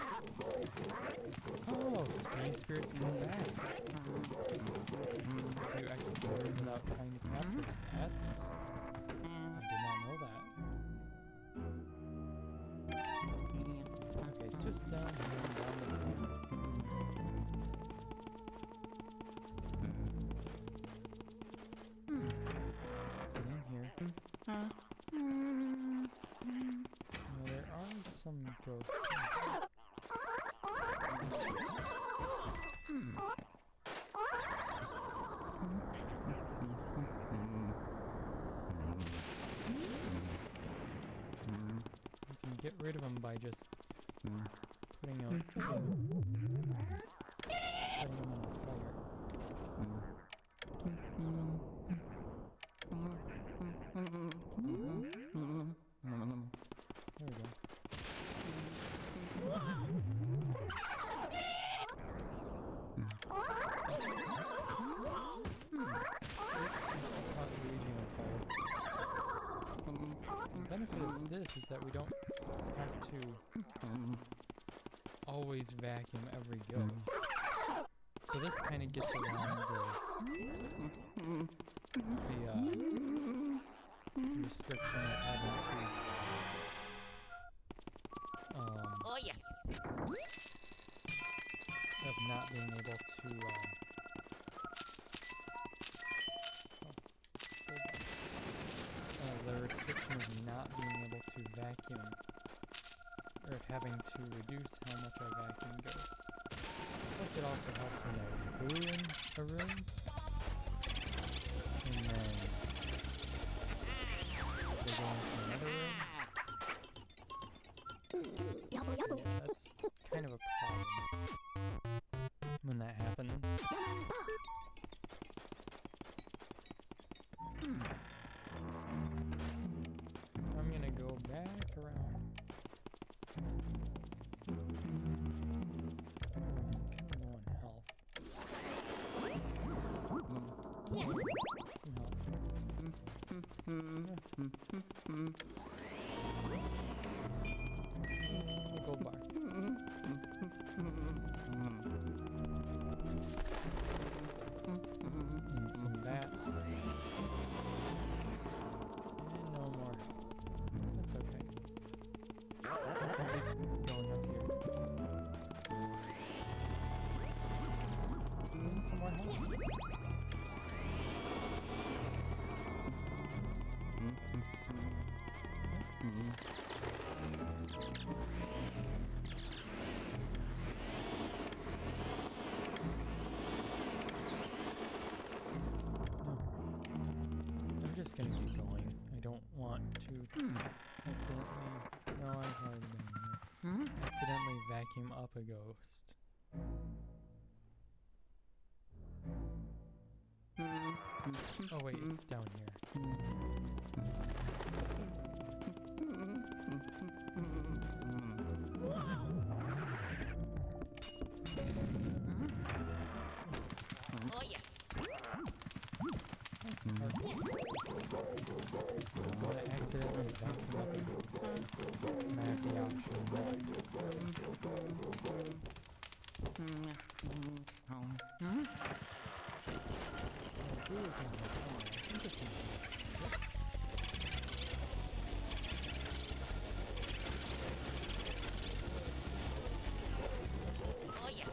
Oh, spring spirits come back. So you exit the room without trying to capture them. That's... I did not know that. Okay, it's just down here and down the corner. Get in here. Now there are some ghosts. You can get rid of them by just putting them, setting them on fire. There we go. Caught Luigi on fire. The benefit of this is that we don't have to always vacuum every ghost. So this kind of gets around the, the uh, restriction of having to um, Oh yeah. of not being able to uh, uh, the restriction of not being able to vacuum, or of having to reduce how much I vacuum ghosts. Plus it also helps when there's blue in a room, and then they go into another room. Yeah, that's kind of a problem when that happens. I'm gonna go back around. Kind of low on health. Some health. A gold bar. And some bats. And no more. That's okay. I'll be going up here. And some more health. I'm just gonna keep going. I don't want to accidentally... No, I've already been here. Accidentally vacuum up a ghost. Oh wait, it's down here. Oh yeah. I want to accidentally vacuum up a ghost. And I have the option not to. Oh, blue is in here somewhere. I think it's in here. Oh yeah.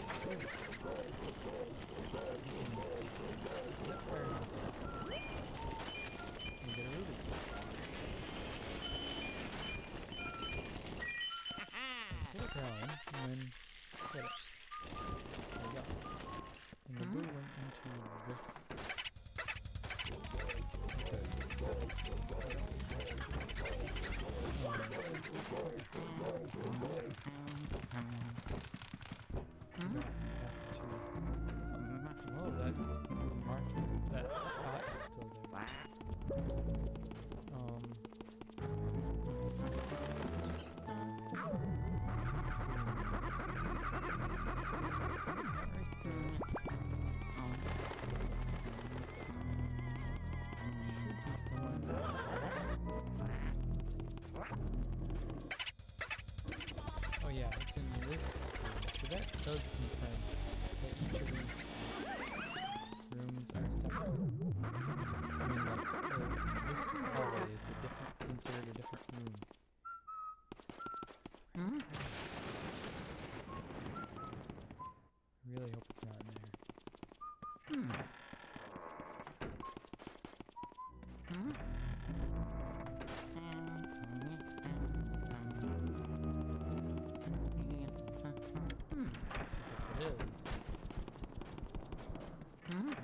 Sit where it is. And get a ruby. Ha ha. considered a different room. Hmm? I really hope it's not in there. Hmm. Hmm? As if it is. Hmm?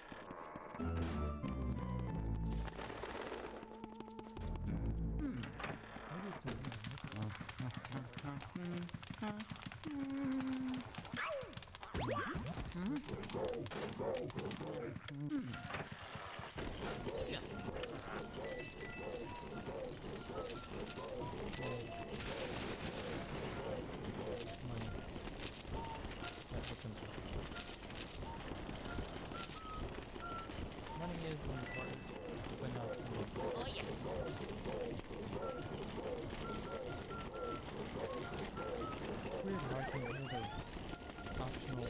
Maybe it's in money is important, but not the most. Oh yeah. It's weird how I can hear the optional.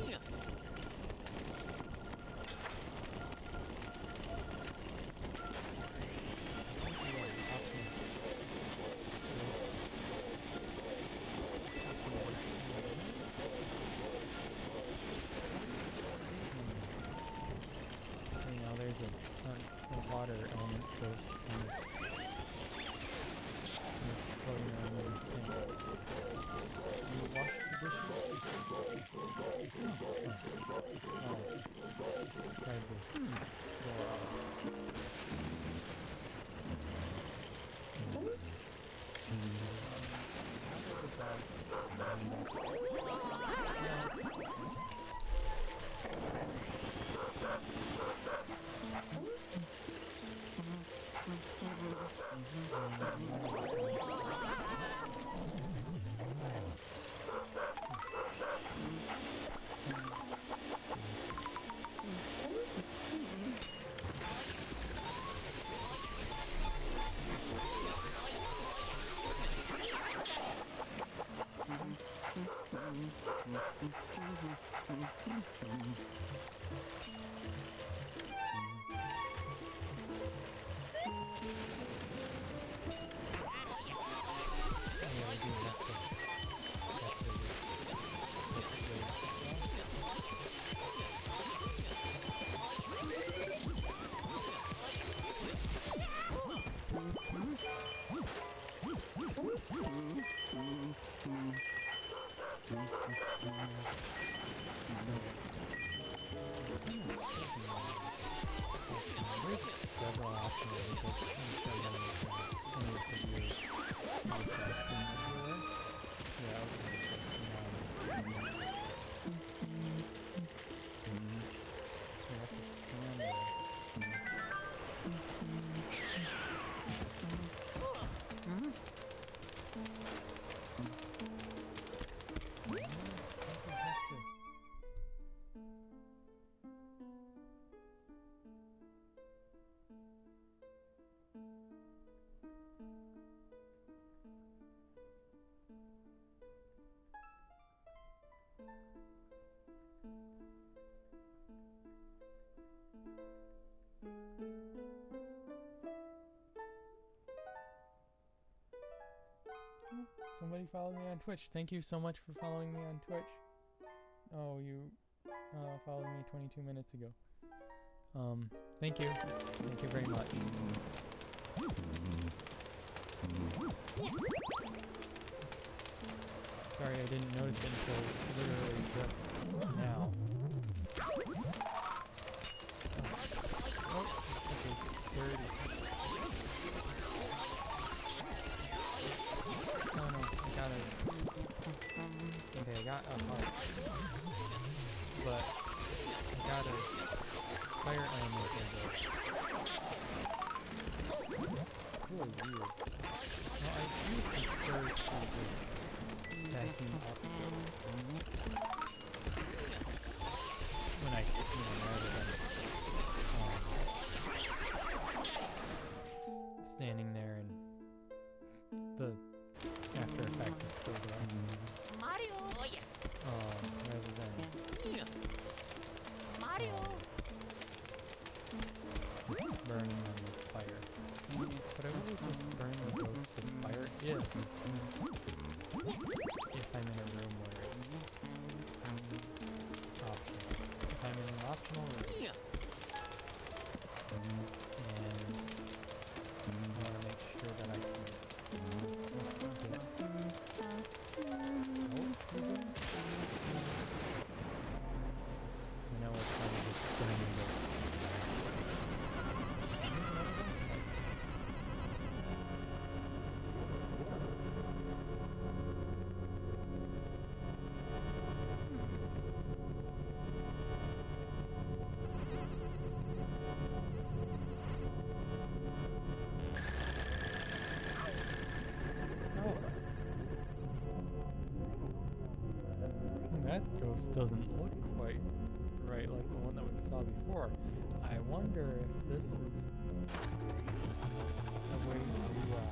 Now there's a, uh, a water element goes kind of floating around in the sink. You wash the dishes? Oh. Oh. Tried to go out. Several options. Yeah, Somebody followed me on Twitch. Thank you so much for following me on Twitch. Oh, you uh, followed me twenty-two minutes ago. Um, thank you. Thank you very much. Sorry, I didn't notice it until literally just now. Oh, this is dirty. Oh no, I got it. Okay, I got a heart. But I got a fire element in there. It's really weird. Well, I do prefer to just vacuum up this. When I, you know, rather than um, standing there and the after effect is still there. Mario. Oh yeah. Uh, rather than Mario. burning on the fire. But I will just burn the ghost with fire if, if I'm in a room where it's optional. If I'm in an optional room and I want to make sure that I can get... I know it's trying to just burn the ghost. That ghost doesn't look quite right like the one that we saw before. I wonder if this is a way to uh,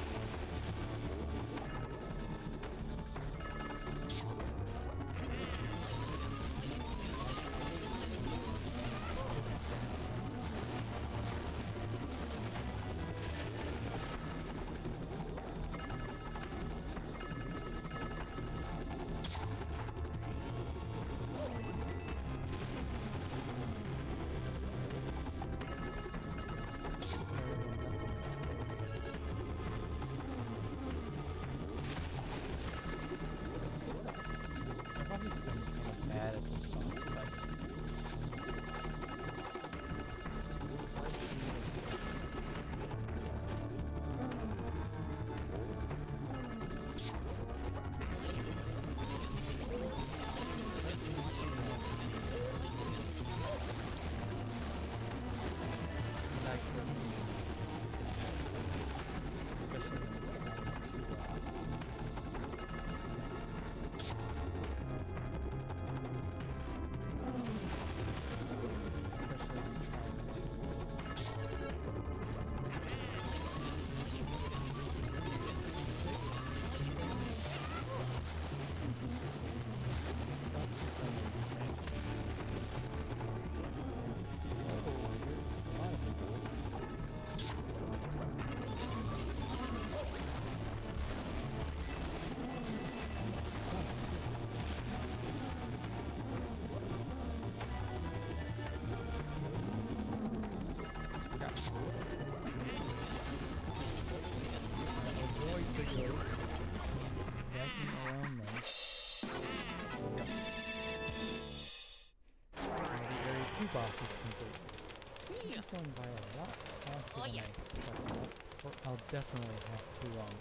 boss is complete. It's going by a lot faster Oh, than yeah. I expected. I'll, I'll definitely have to um,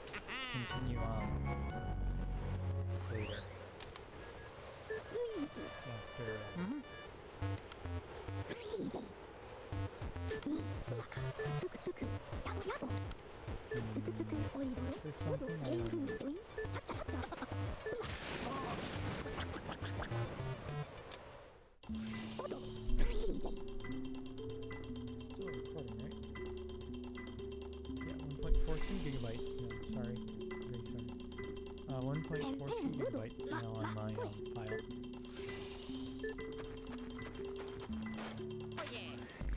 continue on later. After, uh, mm-hmm. Still recording, right? Yeah, one point four two gigabytes. No, sorry. Very sorry. Uh, one point four two gigabytes now on my um, file. Oh yeah.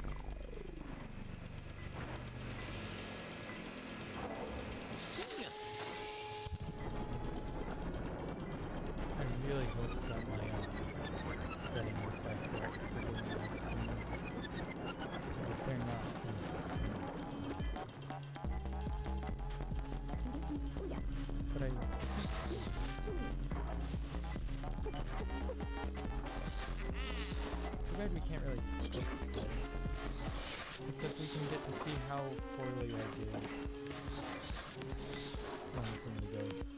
I really hope that my um, settings are correct for doing live streaming. Because if they're not, then but I too bad we can't really skip this. Except we can get to see how poorly I did on some of the ghosts.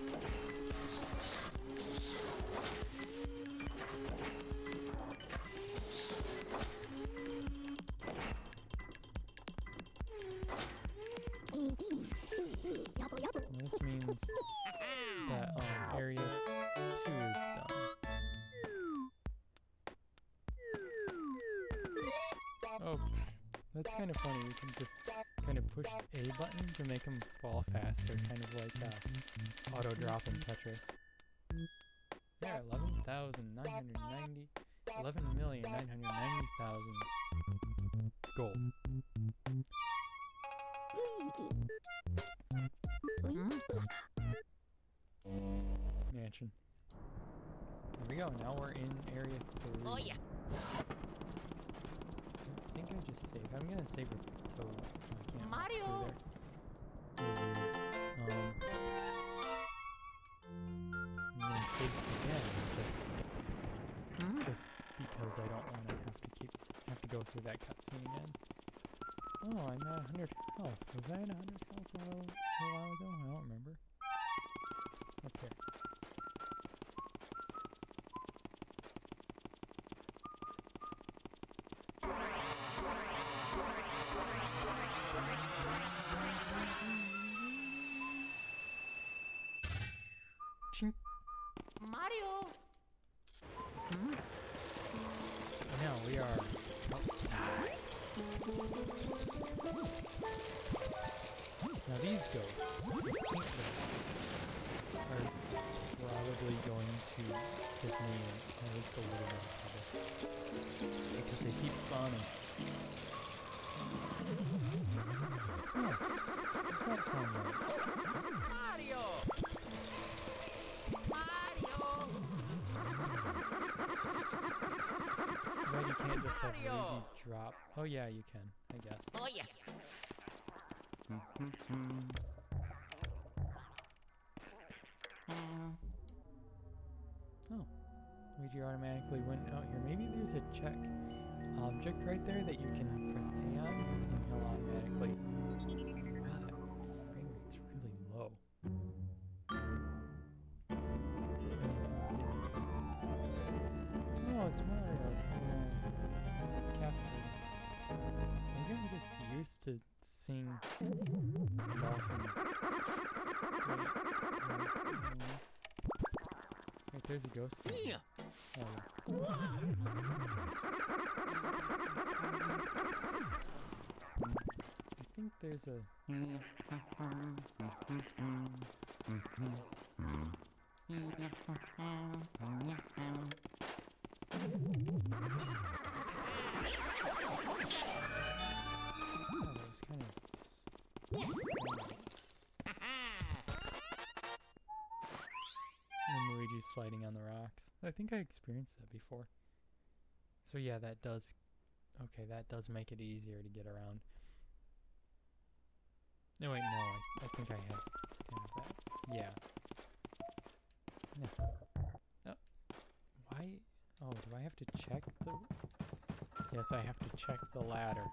This means that um, area two is done. Oh, that's kind of funny. We can just kind of push A button to make them fall faster, kind of like uh, auto drop in Tetris. Yeah, eleven thousand nine hundred ninety, eleven million nine hundred ninety thousand gold. Mansion. Here we go. Now we're in area three. Oh yeah. I think I just saved. I'm gonna save with Toad. I can't walk Mario. through there. Um, I'm gonna save again, just just because I don't want to have to keep have to go through that cutscene again. Oh, I'm at one hundred health. Was I at one hundred health a while, a while ago? I don't remember. Up here. Chink. Mario. Now we are outside. Now these ghosts, these pink ghosts, are probably going to give me at least a little bit of trouble. Because they keep spawning. Oh, does that sound right? Mario. Mario. But you can't just have Mario. Luigi drop. Oh yeah, you can, I guess. Oh yeah. Oh, Luigi automatically went out here. Maybe there's a check object right there that you can press A on and he'll automatically... Wow, that frame rate's really low. Oh, it's Mario. Yeah. It's Captain. Maybe I'm just used to seeing dolphin. Wait, no, no. Wait, there's a ghost here. Yeah. Oh, yeah. I think there's a... Oh, that was kind of... And Luigi's sliding on the rocks. I think I experienced that before. So yeah, that does... Okay, that does make it easier to get around. No, wait, no, I, I think I have, have that. Yeah. Yeah. Oh. Why? Oh, do I have to check the... Yes, I have to check the ladder.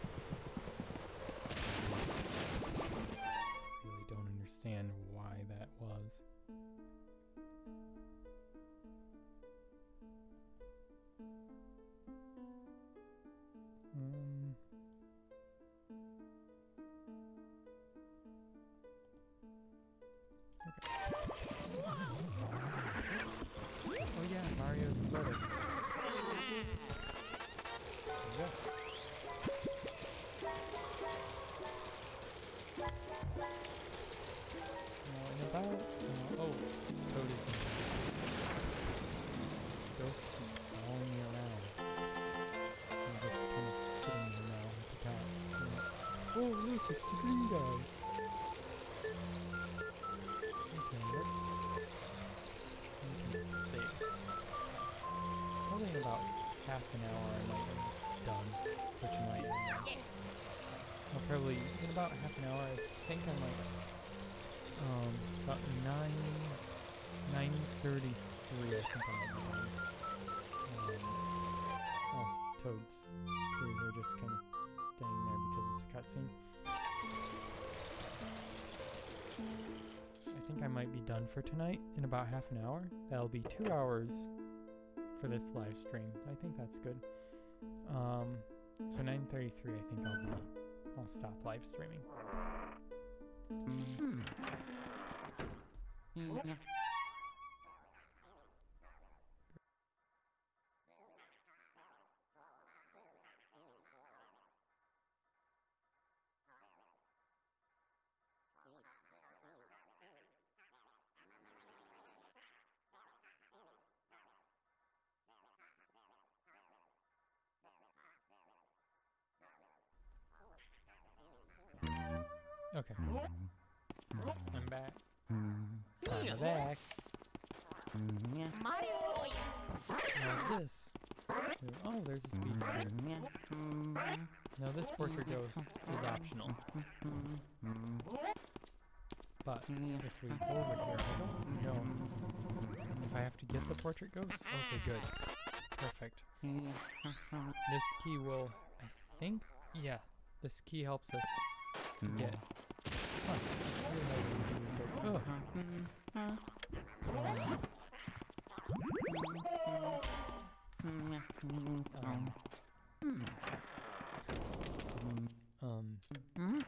Really don't understand why that was. Um... Okay. Oh yeah, Mario's letter. There you go. Now in about... Uh, oh, Toad is in there. Ghosts keep following me around. I'm just kind of sitting here now at the top. Yeah. Oh look, it's the green guy! Okay, let's... Save. Probably in about half an hour I might have done, which might have I'll probably, in about half an hour, I think I might, um, about nine, nine thirty-three, I think I might be done. Um, oh, toads. Here, they're just kind of staying there because it's a cutscene. I think I might be done for tonight in about half an hour. That'll be two hours for this live stream. I think that's good. Um, so nine thirty-three, I think I'll be, I'll stop live streaming. Hmm. Okay. I'm back. I'm back. Mario. Now this. Oh, there's a speedster. Now this portrait ghost is optional. But if we go over here, I don't know if I have to get the portrait ghost. Okay, good. Perfect. This key will, I think, yeah, this key helps us get. Huh. I didn't know Luigi was like, oh. Um, um, um,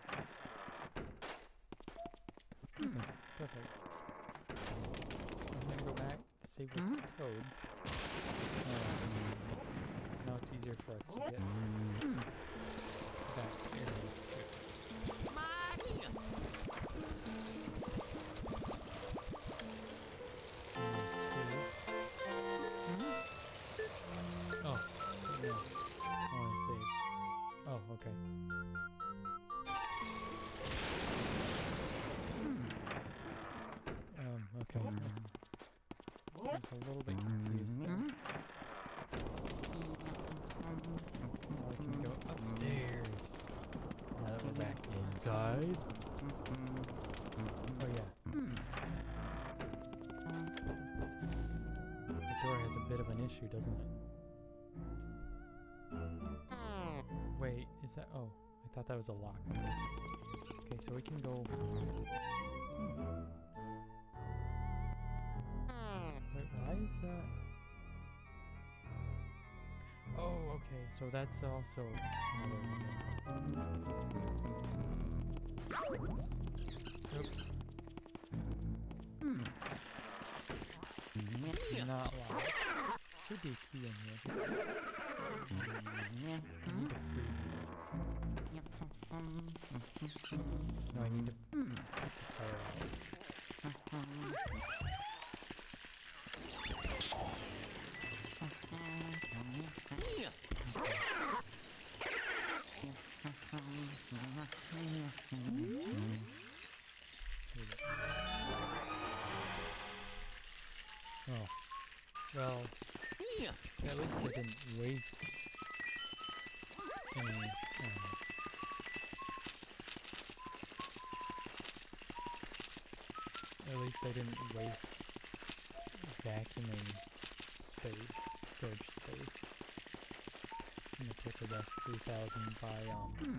okay, perfect. I'm gonna go back, save with the toad. Um, now it's easier for us to get back there. Mario. Oh, no. I want to save. Oh, okay. Um, okay. I was a little bit confused there. Now we can go upstairs. Now that we're back inside. Oh yeah. The door has a bit of an issue, doesn't it? Wait, is that... Oh, I thought that was a lock. Okay, so we can go... Wait, why is that... Oh, okay, so that's also another... Oops. Not locked. Should be a key in here. I need to freeze you. No, I need to put the fire out. Oh. Well, at least I didn't waste any, um, at least I didn't waste vacuuming space, storage space. I'm gonna put the best three thousand by, um,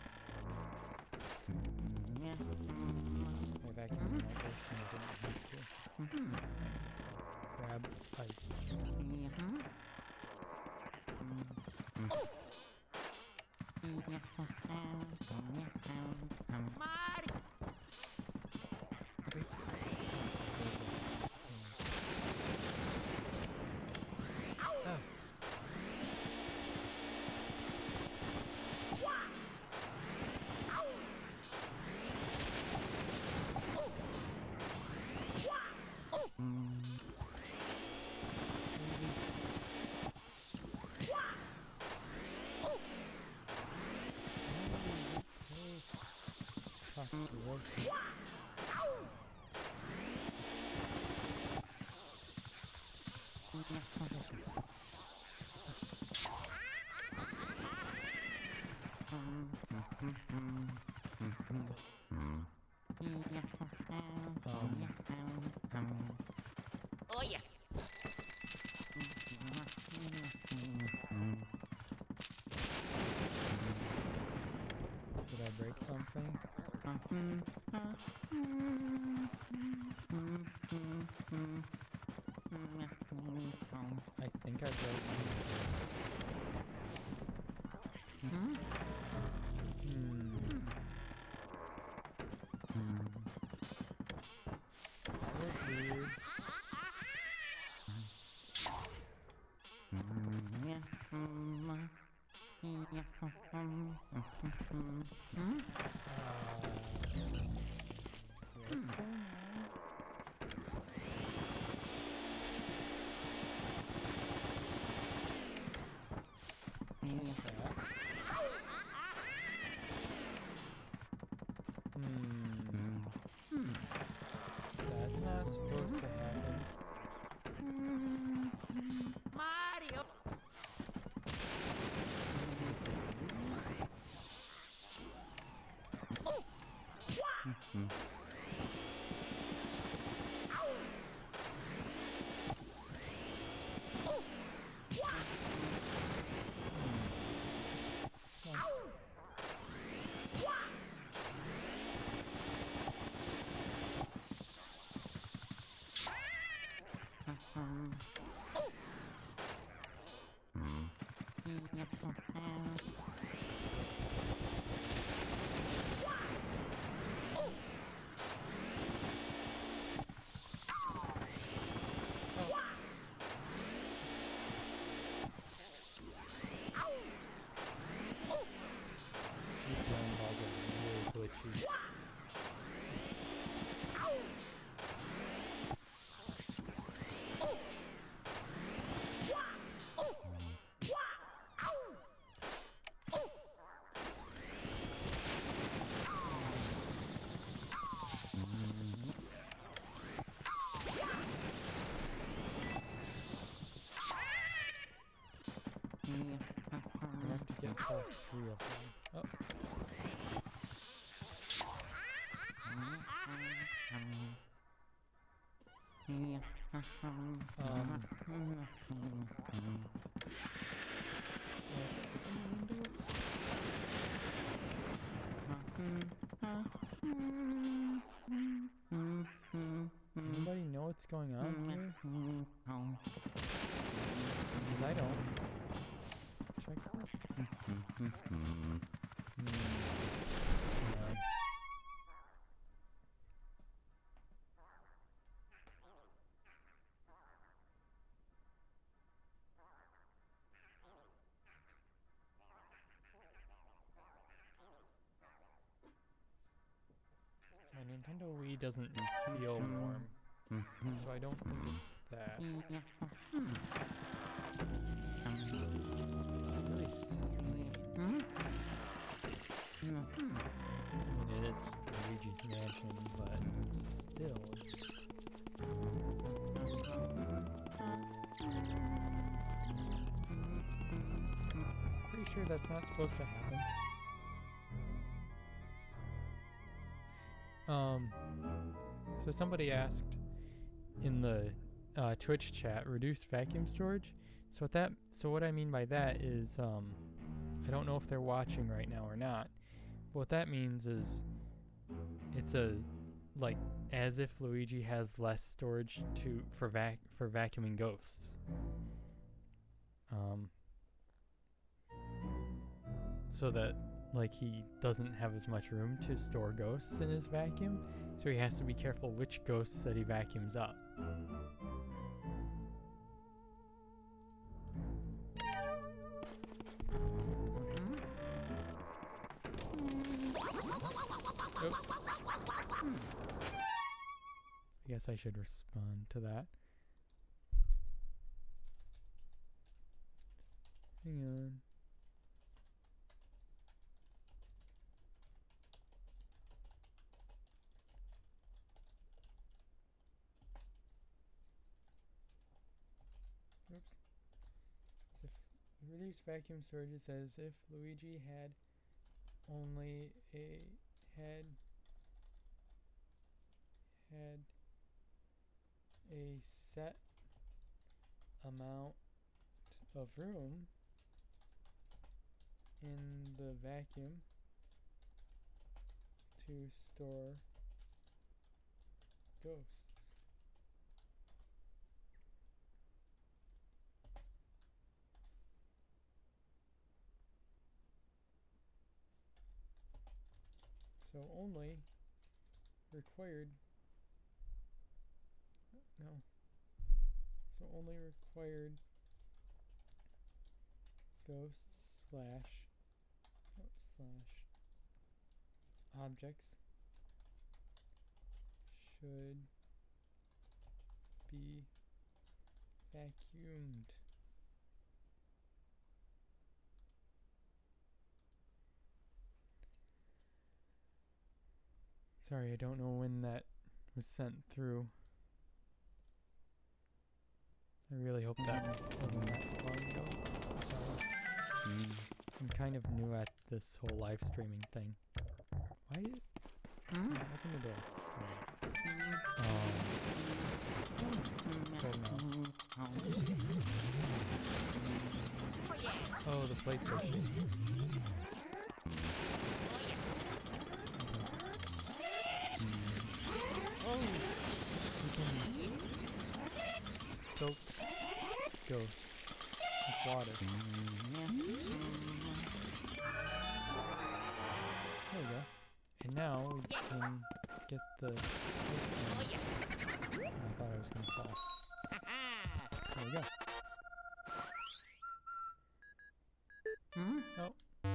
by vacuuming out those things I didn't have to. Grab ice. Mario. Oh. Oh yeah. Did I break something? I think I broke something. Hmm. That was weird. What's going on? Hmm. All three of them. Oh. Um. Anybody know what's going on here? Because I don't. Check this. Hmm. Yeah. My Nintendo Wii doesn't feel warm, so I don't think it's that. Really I mean, it's Luigi's Mansion, but still. Pretty sure that's not supposed to happen. Um, so somebody asked in the uh, Twitch chat, reduce vacuum storage. So what that, so what I mean by that is, um, I don't know if they're watching right now or not. But what that means is, it's a, like, as if Luigi has less storage to for vac for vacuuming ghosts. Um, so that. Like, he doesn't have as much room to store ghosts in his vacuum, so he has to be careful which ghosts that he vacuums up. Oh. I guess I should respond to that. Hang on. Oops. If reduce vacuum storage, it says if Luigi had only a had had a set amount of room in the vacuum to store ghosts. So only required, no, so only required ghosts slash, oh, slash objects should be vacuumed. Sorry, I don't know when that was sent through. I really hope that wasn't that long ago. Sorry. Mm. I'm kind of new at this whole live streaming thing. Why? Open the door. Um, oh, the plates are shaky. Oh! We can soak ghosts with water. There we go. And now we can get the... Oh, I thought I was going to fall. There we go. Hmm? Oh.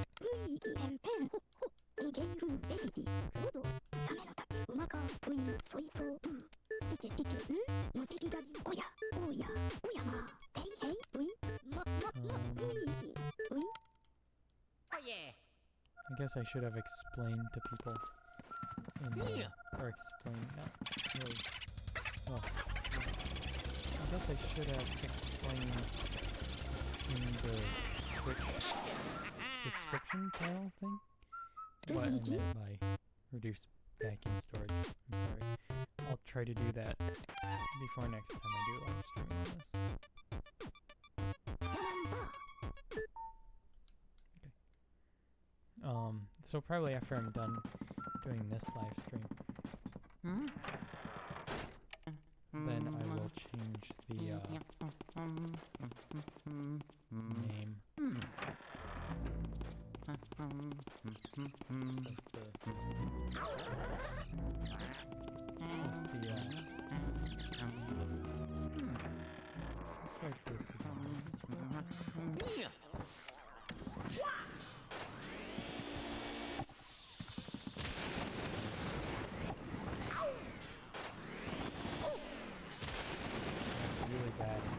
I guess I should have explained to people in the, or explained, not really, well, I guess I should have explained in the Twitch description panel thing what I meant by reduced vacuum storage. I'm sorry. I'll try to do that before next time I do live streaming on this. Um, so probably after I'm done doing this live stream, then I will change the uh, name of the, of the uh, let's try this again. Is this right? Really bad in the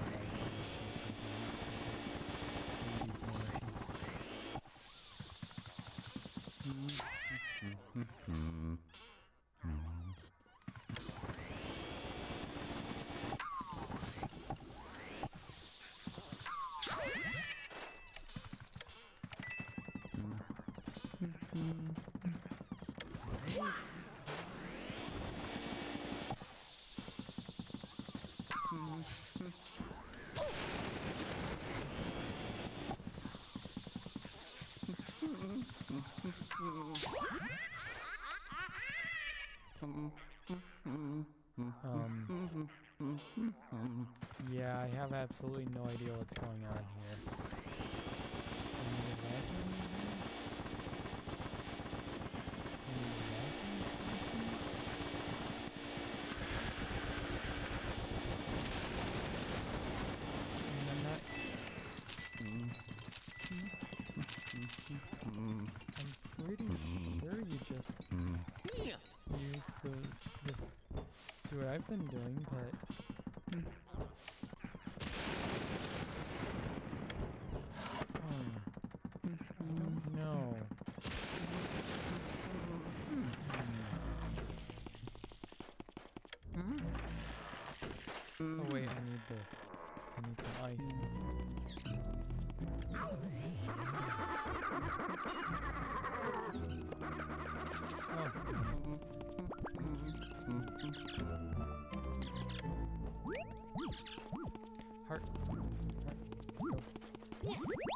Um, yeah, I have absolutely no idea what's going on here. I'm pretty sure you just use the just do what I've been doing, but um, I don't know. Oh wait, I need the I need some ice. Oh. Heart. Heart. Go. Get it.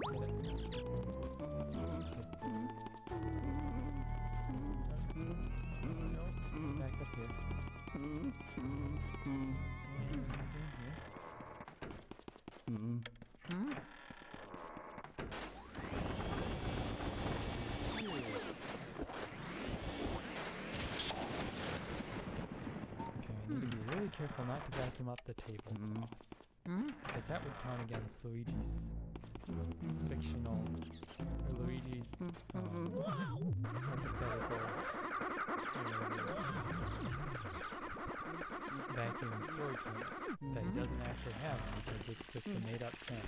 No. Back up here. And in here. Careful not to vacuum up the tablecloth, because that would count against Luigi's fictional, or Luigi's um, hypothetical vacuum storage unit that he doesn't actually have because it's just a made-up camp.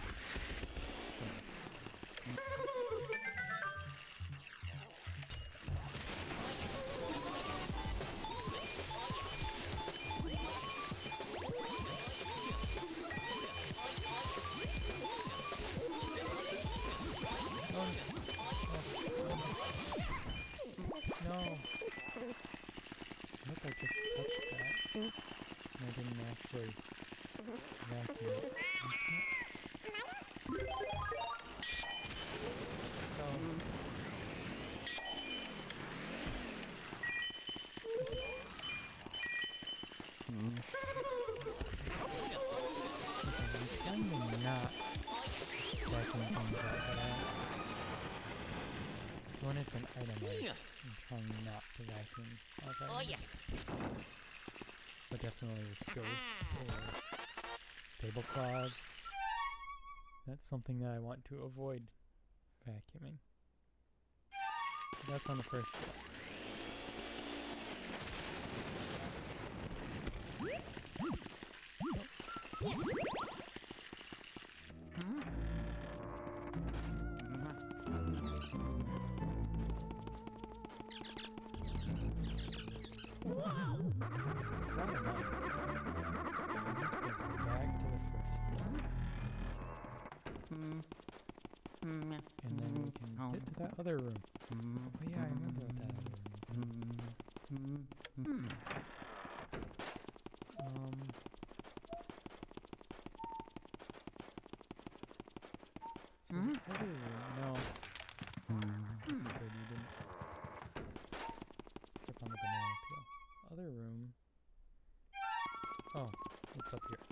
actually vacuum it. Oh. I'm trying to not vacuum things out that I so when it's an item, I, I'm trying not to vacuum out that Oh I yeah. But definitely with ghosts or tablecloths, that's something that I want to avoid vacuuming. That's on the first floor. Rather nice. Back to the first floor. And then we can get to that other room. Oh yeah, I remember what that other room is. Um... So the other room, no. Good, you didn't trip on the banana peel. Other room. Oh, it's up here.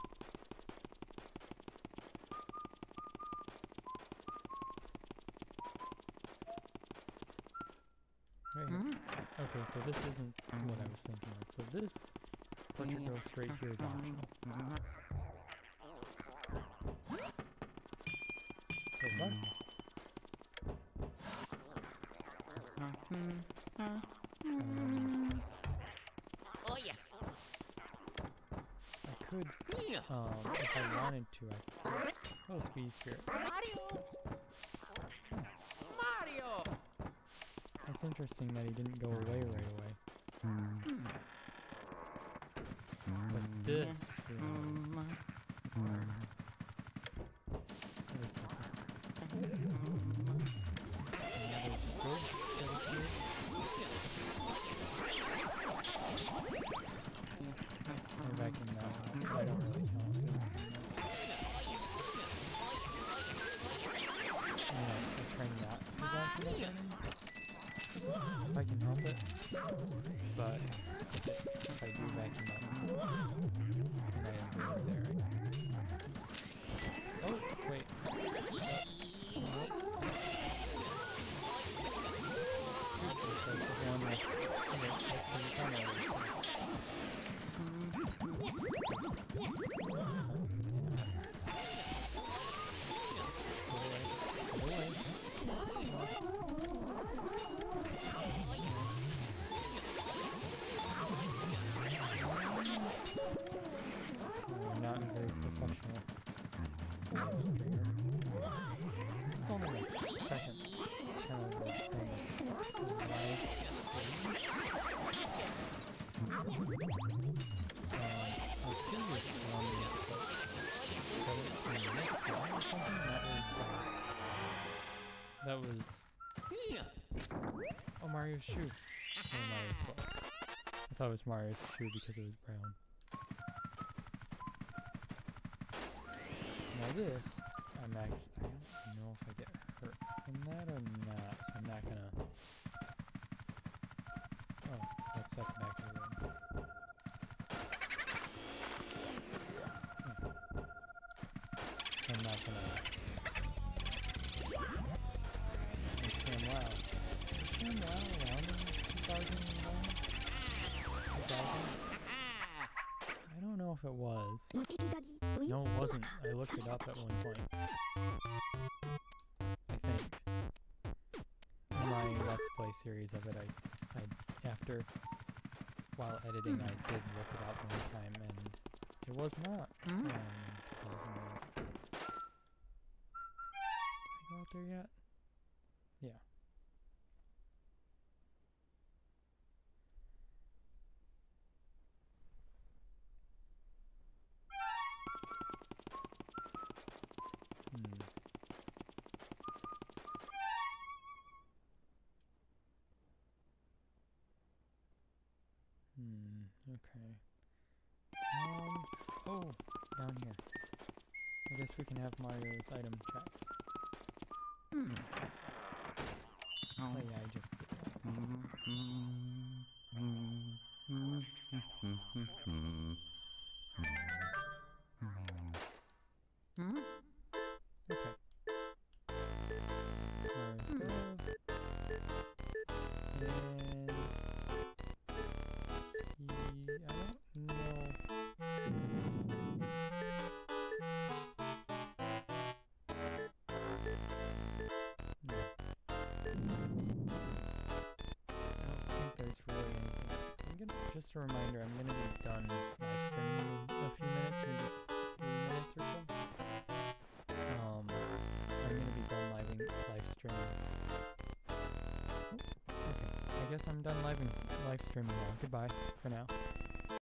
Right here. Okay, so this isn't what I was thinking of. So this portrait girl straight here is optional. Good luck. Um, Oh yeah. I could, um, if I wanted to, I could. Oh, speed spirit. Mario. Mario. That's interesting that he didn't go away right away. But this is... Wait a second. Yeah, there's a ghost right here. We're back in that one. I don't really count ghosts in that. Anyway, I'll try not to vacuum up enemies. If I can help it. But if, it, if I do vacuum up, then I am really there. Oh, wait. One like, not very professional live streamer. This is only my second kind of like thing of live stream. Um, our previous one was like seventeen minutes long or something. That was uh, that was oh Mario's shoe. Oh Mario's fault. I thought it was Mario's shoe because it was brown. Now this, I'm actually, I don't know if I get hurt from that or not, so I'm not gonna, oh, that's at the back of the room. Hmm. I'm not gonna, and Cam Wow, is Cam Wow around in two thousand one? two thousand? I don't know if it was. No, it wasn't. I looked it up at one point. I think. In my Let's Play series of it, I, I, after, while editing, I did look it up one time, and it was not around in two thousand one. Did I go out there yet? Yeah. Hmm. Hmm, okay. Um, oh, down here. I guess we can have Mario's item checked. Hmm. Oh Oh. yeah, I just did that. Hmm? Okay. Mario's glove. And... He, I don't know. No. I don't think there's really anything. I'm gonna, just a reminder, I'm gonna be done live streaming in a few minutes, maybe three minutes or so. Um, I'm gonna be done live, live streaming. Oh, okay, I guess I'm done live, live streaming now. Goodbye for now.